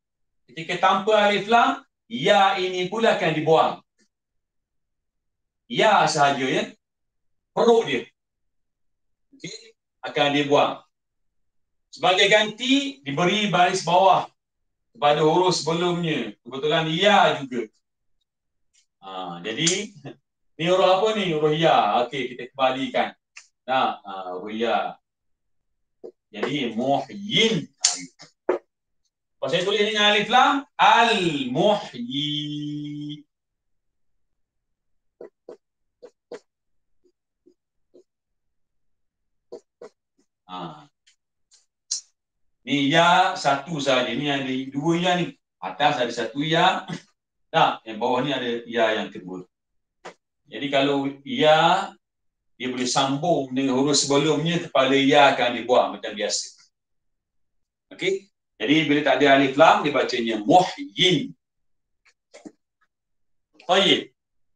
lam, ya ini pula akan dibuang. Ya sahaja ya. Perut dia. Okay. Akan dibuang. Sebagai ganti, diberi baris bawah kepada huruf sebelumnya. Kebetulan ya juga. Jadi, ni huruf apa ni? Huruf ya. Okey, kita kembalikan. Huruf ya. Jadi, muhyin. Kalau saya tulis dengan alif lam, al-muhyi. Ni ya satu saja. Ni ada dua ya ni. Atas ada satu ya. Yang bawah ni ada ya yang kedua. Jadi kalau ya, dia boleh sambung dengan huruf sebelumnya, kepala ya akan dibuang macam biasa. Okey. Jadi bila tak ada alif lam, dia bacanya muhyin. Baik.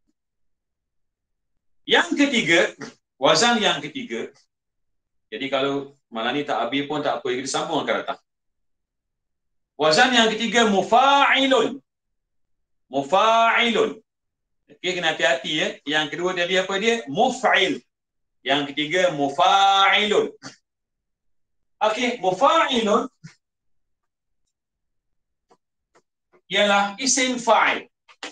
Yang ketiga, wazan yang ketiga. Jadi kalau malam ni tak habis pun tak apa, kita sambung akan datang. Wazan yang ketiga mufa'ilun. Mufa'ilun. Okey, kena hati-hati ya. Yang kedua tadi apa dia? Muf'il. Yang ketiga mufa'ilun. Okey, mufa'ilun ialah isim fa'il.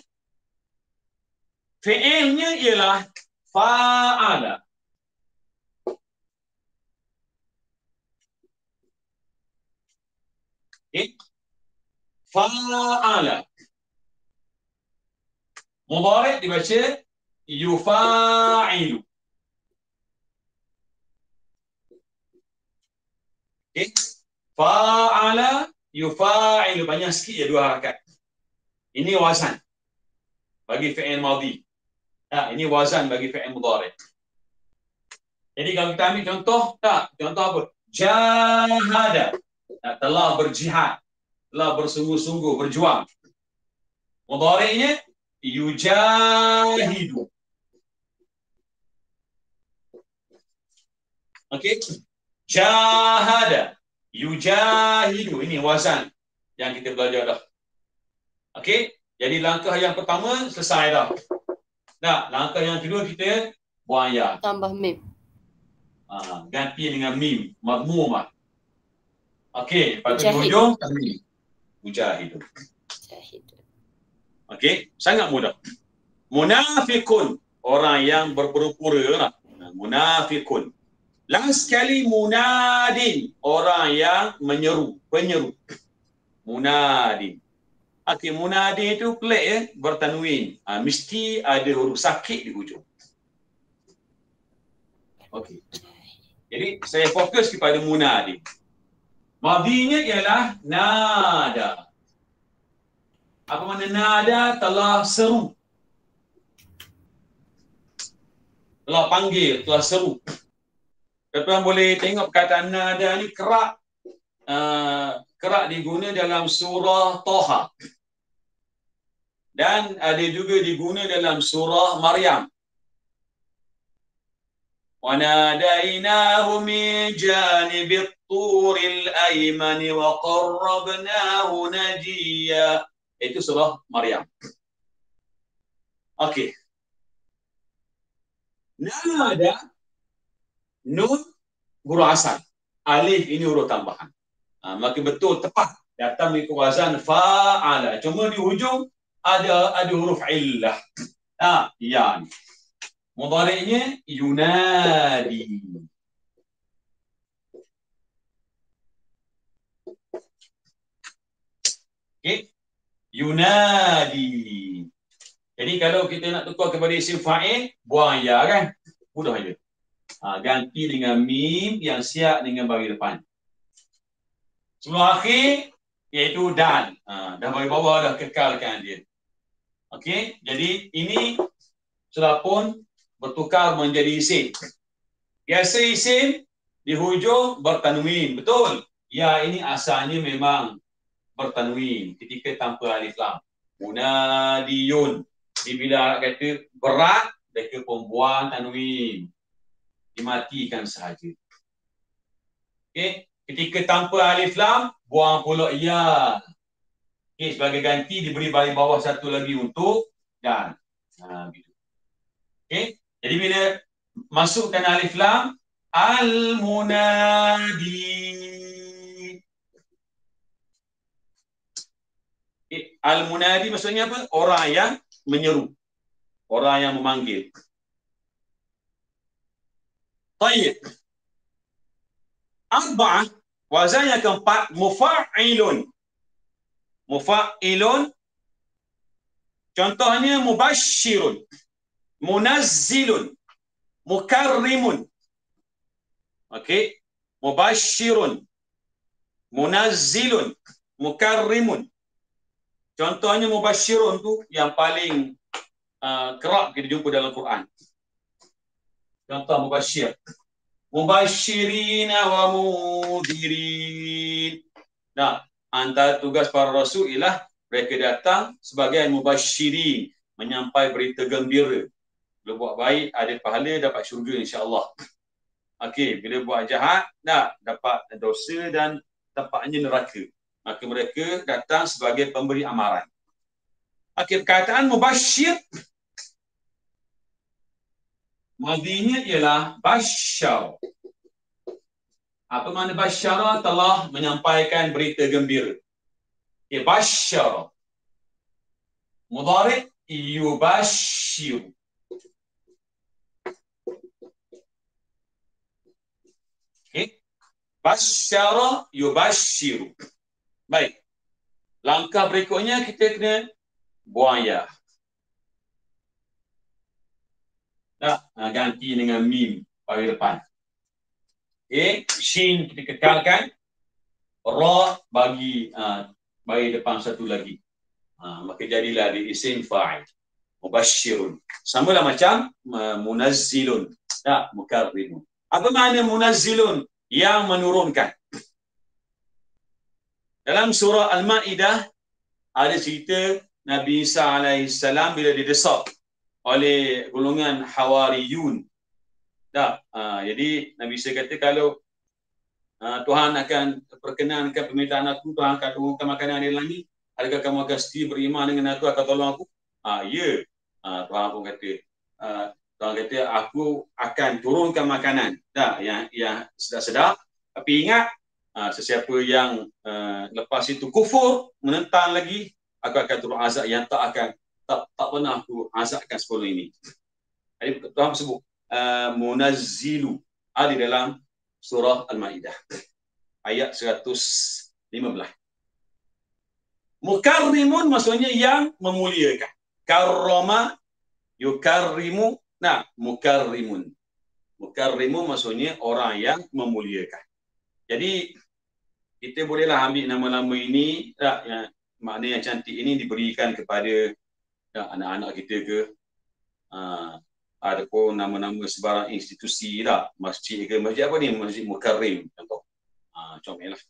Fi'ilnya ialah fa'ala. Okay. Fa'ala. Mudhari' dibaca yufa'ilu. Okay. Fa'ala yufa'ilu. Banyak sikit ya, 2 harakat. Ini wazan bagi fi'il madhi. Ini wazan bagi fi'il mudhari'. Jadi kalau kita ambil contoh, contoh apa? Jahada. Telah berjihad. Telah bersungguh-sungguh, berjuang. Mudhari'nya yujahidu. Okey. Jahada. Yujahidu. Ini wazan yang kita belajar dah. Okey. Jadi langkah yang pertama selesai dah. Nah, langkah yang kedua kita buang ya. Tambah mim. Ganti dengan mim. Madmumah. Okey. Lepas tu di Mujahid. hujung mim. Mujahidu. Okey. Sangat mudah. Munafiqun. Orang yang berpura-pura. Munafiqun. Last sekali munadin, orang yang menyeru, penyeru. Munadin. Okey, munadin itu pelik ya, bertanwin. Mesti ada huruf sakit di hujung. Okey. Jadi saya fokus kepada munadin. Madhinya ialah nada. Apa makna nada? Telah seru. Telah panggil, telah seru. Tuan boleh tengok perkataan nada ni kerap diguna dalam surah Toha. Dan ada juga diguna dalam surah Maryam. Wa nadainahu min janibit turil aymani wa qarrabnahu najiya. Itu surah Maryam. Okey. Nada nun huruf asal. Alif ini huruf tambahan. Maka betul tepat datang mengikut wazan fa'ala. Cuma di hujung ada huruf illah. Ya. Mudhari'nya yunadi. Okey. Yunadi. Jadi kalau kita nak tukar kepada isim fa'il, buang ya kan? Mudah aja. Ganti dengan mim yang siap dengan bagi depan. Sebelum akhir iaitu dan. Dah bagi bawah dah kekalkan dia. Okey, jadi ini sudah pun bertukar menjadi isim. Biasa isim di hujung bertanwin, betul? Ya, ini asalnya memang bertanwin ketika tanpa alif lam. Munadiyun. Jadi bila kata berat, mereka pembuang tanwin. Dimatikan sahaja. Okey, ketika tanpa alif lam, buang pula ya. Okey, sebagai ganti diberi baris bawah satu lagi untuk dan. Gitu. Okey, jadi bila masukkan alif lam, al-munadi. Al-munadi maksudnya apa? Orang yang menyeru. Orang yang memanggil. Baik. Arba'ah, wazan yang keempat, mufa'ilun. Mufa'ilun. Contohnya mubashirun, munazzilun, mukarrimun. Okey. Mubashirun, munazzilun, mukarrimun. Contohnya mubashirun tu yang paling kerap kita jumpa dalam Quran. Contoh mubashir. Mubashirina wa mudhirin. Nah, antara tugas para rasul ialah mereka datang sebagai mubashirin, menyampai berita gembira. Bila buat baik ada pahala, dapat syurga insya-Allah. Okey, bila buat jahat dapat dosa dan tempatnya neraka. Maka mereka datang sebagai pemberi amaran. Okey, perkataan mubashir madhinya ialah basyar. Apa makna basyara? Telah menyampaikan berita gembira. Basyara. Mudhari' yubashir. Basyara yubashir. Baik. Langkah berikutnya kita kena buang ya. Ganti dengan mim bagi depan. Okay. Shin kita kekalkan. Ra bagi depan satu lagi. Maka jadilah di isim fa'il. Mubashshirun. Samalah macam munazzilun. Mukarrimun. Apa makna munazzilun? Yang menurunkan. Dalam surah Al-Ma'idah ada cerita Nabi Isa alaihissalam bila didesak oleh golongan Hawariyun. Jadi Nabi Isa kata kalau Tuhan akan perkenankan permintaan aku, Tuhan akan turunkan makanan dari langit, adakah kamu akan setia beriman dengan aku, akan tolong aku? Ya. Tuhan pun kata, Tuhan kata aku akan turunkan makanan yang sedap-sedap, tapi ingat sesiapa yang lepas itu kufur, menentang lagi, aku akan turun azab yang tak pernah aku azabkan sebelum ini. Jadi Tuhan sebut munazzilu di dalam surah Al-Ma'idah ayat 115. Mukarrimun maksudnya yang memuliakan. Karrama yukarrimu. Mukarrimun. Mukarrimun maksudnya orang yang memuliakan. Jadi kita bolehlah ambil nama-nama ini yang makna yang cantik ini diberikan kepada anak-anak kita ke, ataupun nama-nama sebarang institusi masjid ke, masjid apa ni, Masjid Mukarrim contoh. Comellah.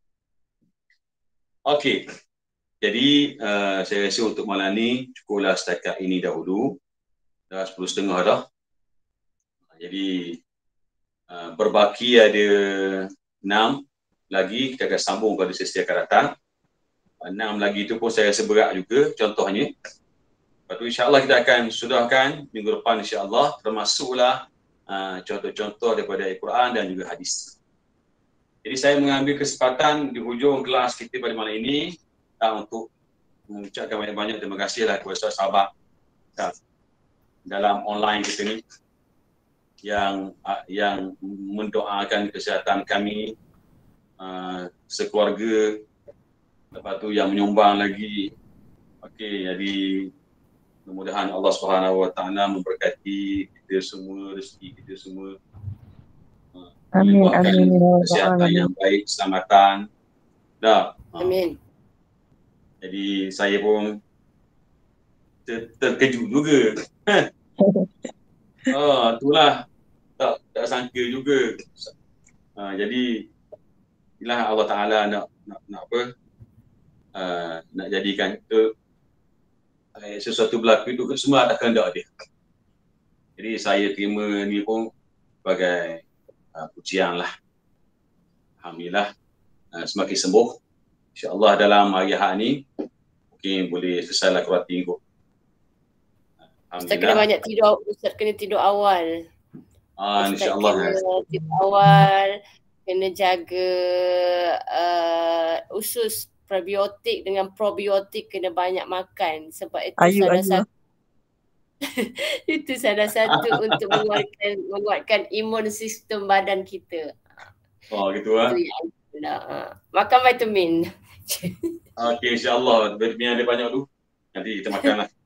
Okey. Jadi saya rasa untuk malam ni cukuplah setakat ini dahulu. Dah 10.30 dah. Jadi berbaki ada 6 lagi, kita akan sambung pada sesi akan datang. 6 lagi itu pun saya rasa berat juga contohnya. Lepas tu insya-Allah kita akan sudahkan minggu depan insya-Allah, termasuklah contoh-contoh daripada Al-Quran dan juga hadis. Jadi saya mengambil kesempatan di hujung kelas kita pada malam ini untuk mengucapkan banyak-banyak terima kasihlah kepada sahabat dalam online kita ni yang mendoakan kesihatan kami sekeluarga, lepas tu yang menyumbang lagi. Okey, jadi mudah-mudahan Allah Subhanahu Wa Taala memberkati kita semua, rezeki kita semua. Amin, amin. Kesihatan yang baik, keselamatan. Amin. Jadi saya pun terkejut juga. Itulah tak sangka juga. Jadi inilah Allah Taala nak apa? Nak jadikan kita sesuatu berlaku itu semua ada kehendak dia. Jadi saya terima ni pun sebagai pujian lah. Alhamdulillah semakin sembuh. InsyaAllah dalam hari ni mungkin boleh selesailah kurang tinggi. Ustaz kena banyak tidur, Ustaz kena tidur awal. InsyaAllah. Kena tidur awal, kena jaga usus prebiotik dengan probiotik, kena banyak makan sebab itu salah satu itu salah satu untuk menguatkan imun sistem badan kita. Gitu lah. Makan vitamin. Okey, insyaAllah. Vitamin ada banyak tu. Nanti kita makan lah.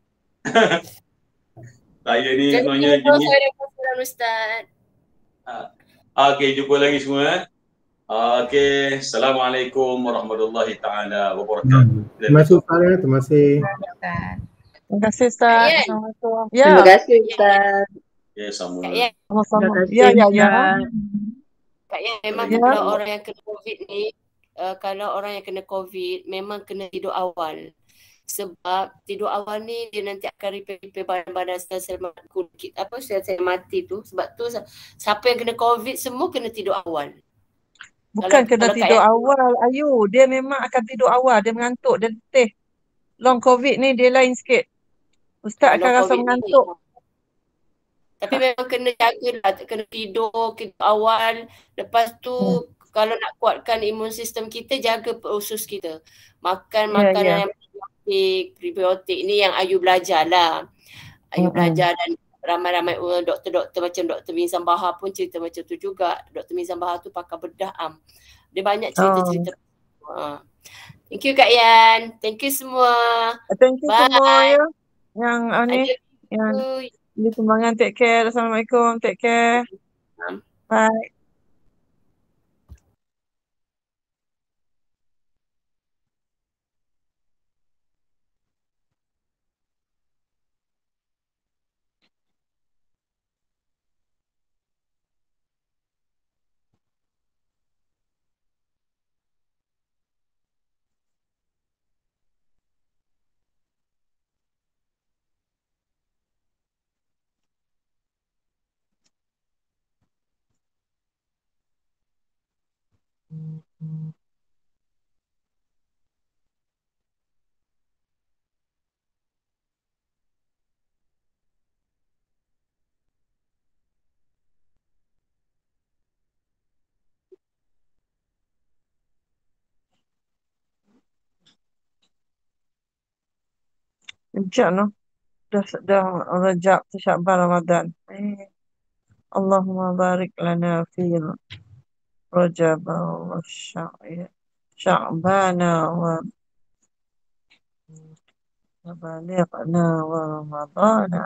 Saya ni sebenarnya gini. Ustaz. Okey, jumpa lagi semua. Okey, Assalamualaikum warahmatullahi taala wabarakatuh. Terima kasih Ustaz. Terima kasih. Terima kasih Ustaz. Assalamualaikum. Ya. Terima kasih Ustaz. Ya, sama. Sama-sama. Ya. Kak Yan, memang kalau orang yang kena COVID ni, kalau orang yang kena COVID memang kena tidur awal. Sebab tidur awal ni dia nanti akan repair badan-badan sel-sel mati tu. Sebab tu siapa yang kena COVID semua kena tidur awal. Bukan kena tidur awal, Ayu. Dia memang akan tidur awal. Dia mengantuk. Dia letih. Long COVID ni dia lain sikit. Ustaz akan rasa mengantuk. Tapi memang kena jagalah. Kena tidur awal. Lepas tu kalau nak kuatkan imun sistem kita, jaga usus kita. Makan makanan yang prebiotik ni yang Ayu belajar lah. Ayu belajar dan ramai-ramai doktor-doktor macam Dr. Mizan Bahar pun cerita macam tu juga. Dr. Mizan Bahar tu pakar bedah am. Dia banyak cerita-cerita. Thank you Kak Yan. Thank you semua. Thank you Bye. semua ya. Yang ni, Adieu. yang di Kembangan, take care. Assalamualaikum, take care. Bye. Rejab no. Dah Rejab tu Syakban Ramadan. Allahumma barik lana fi Rajab wa Sya'bana wa balighna wa Ramadana.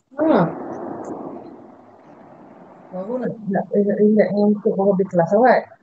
Baru nak ingat untuk baru habis kelas awal.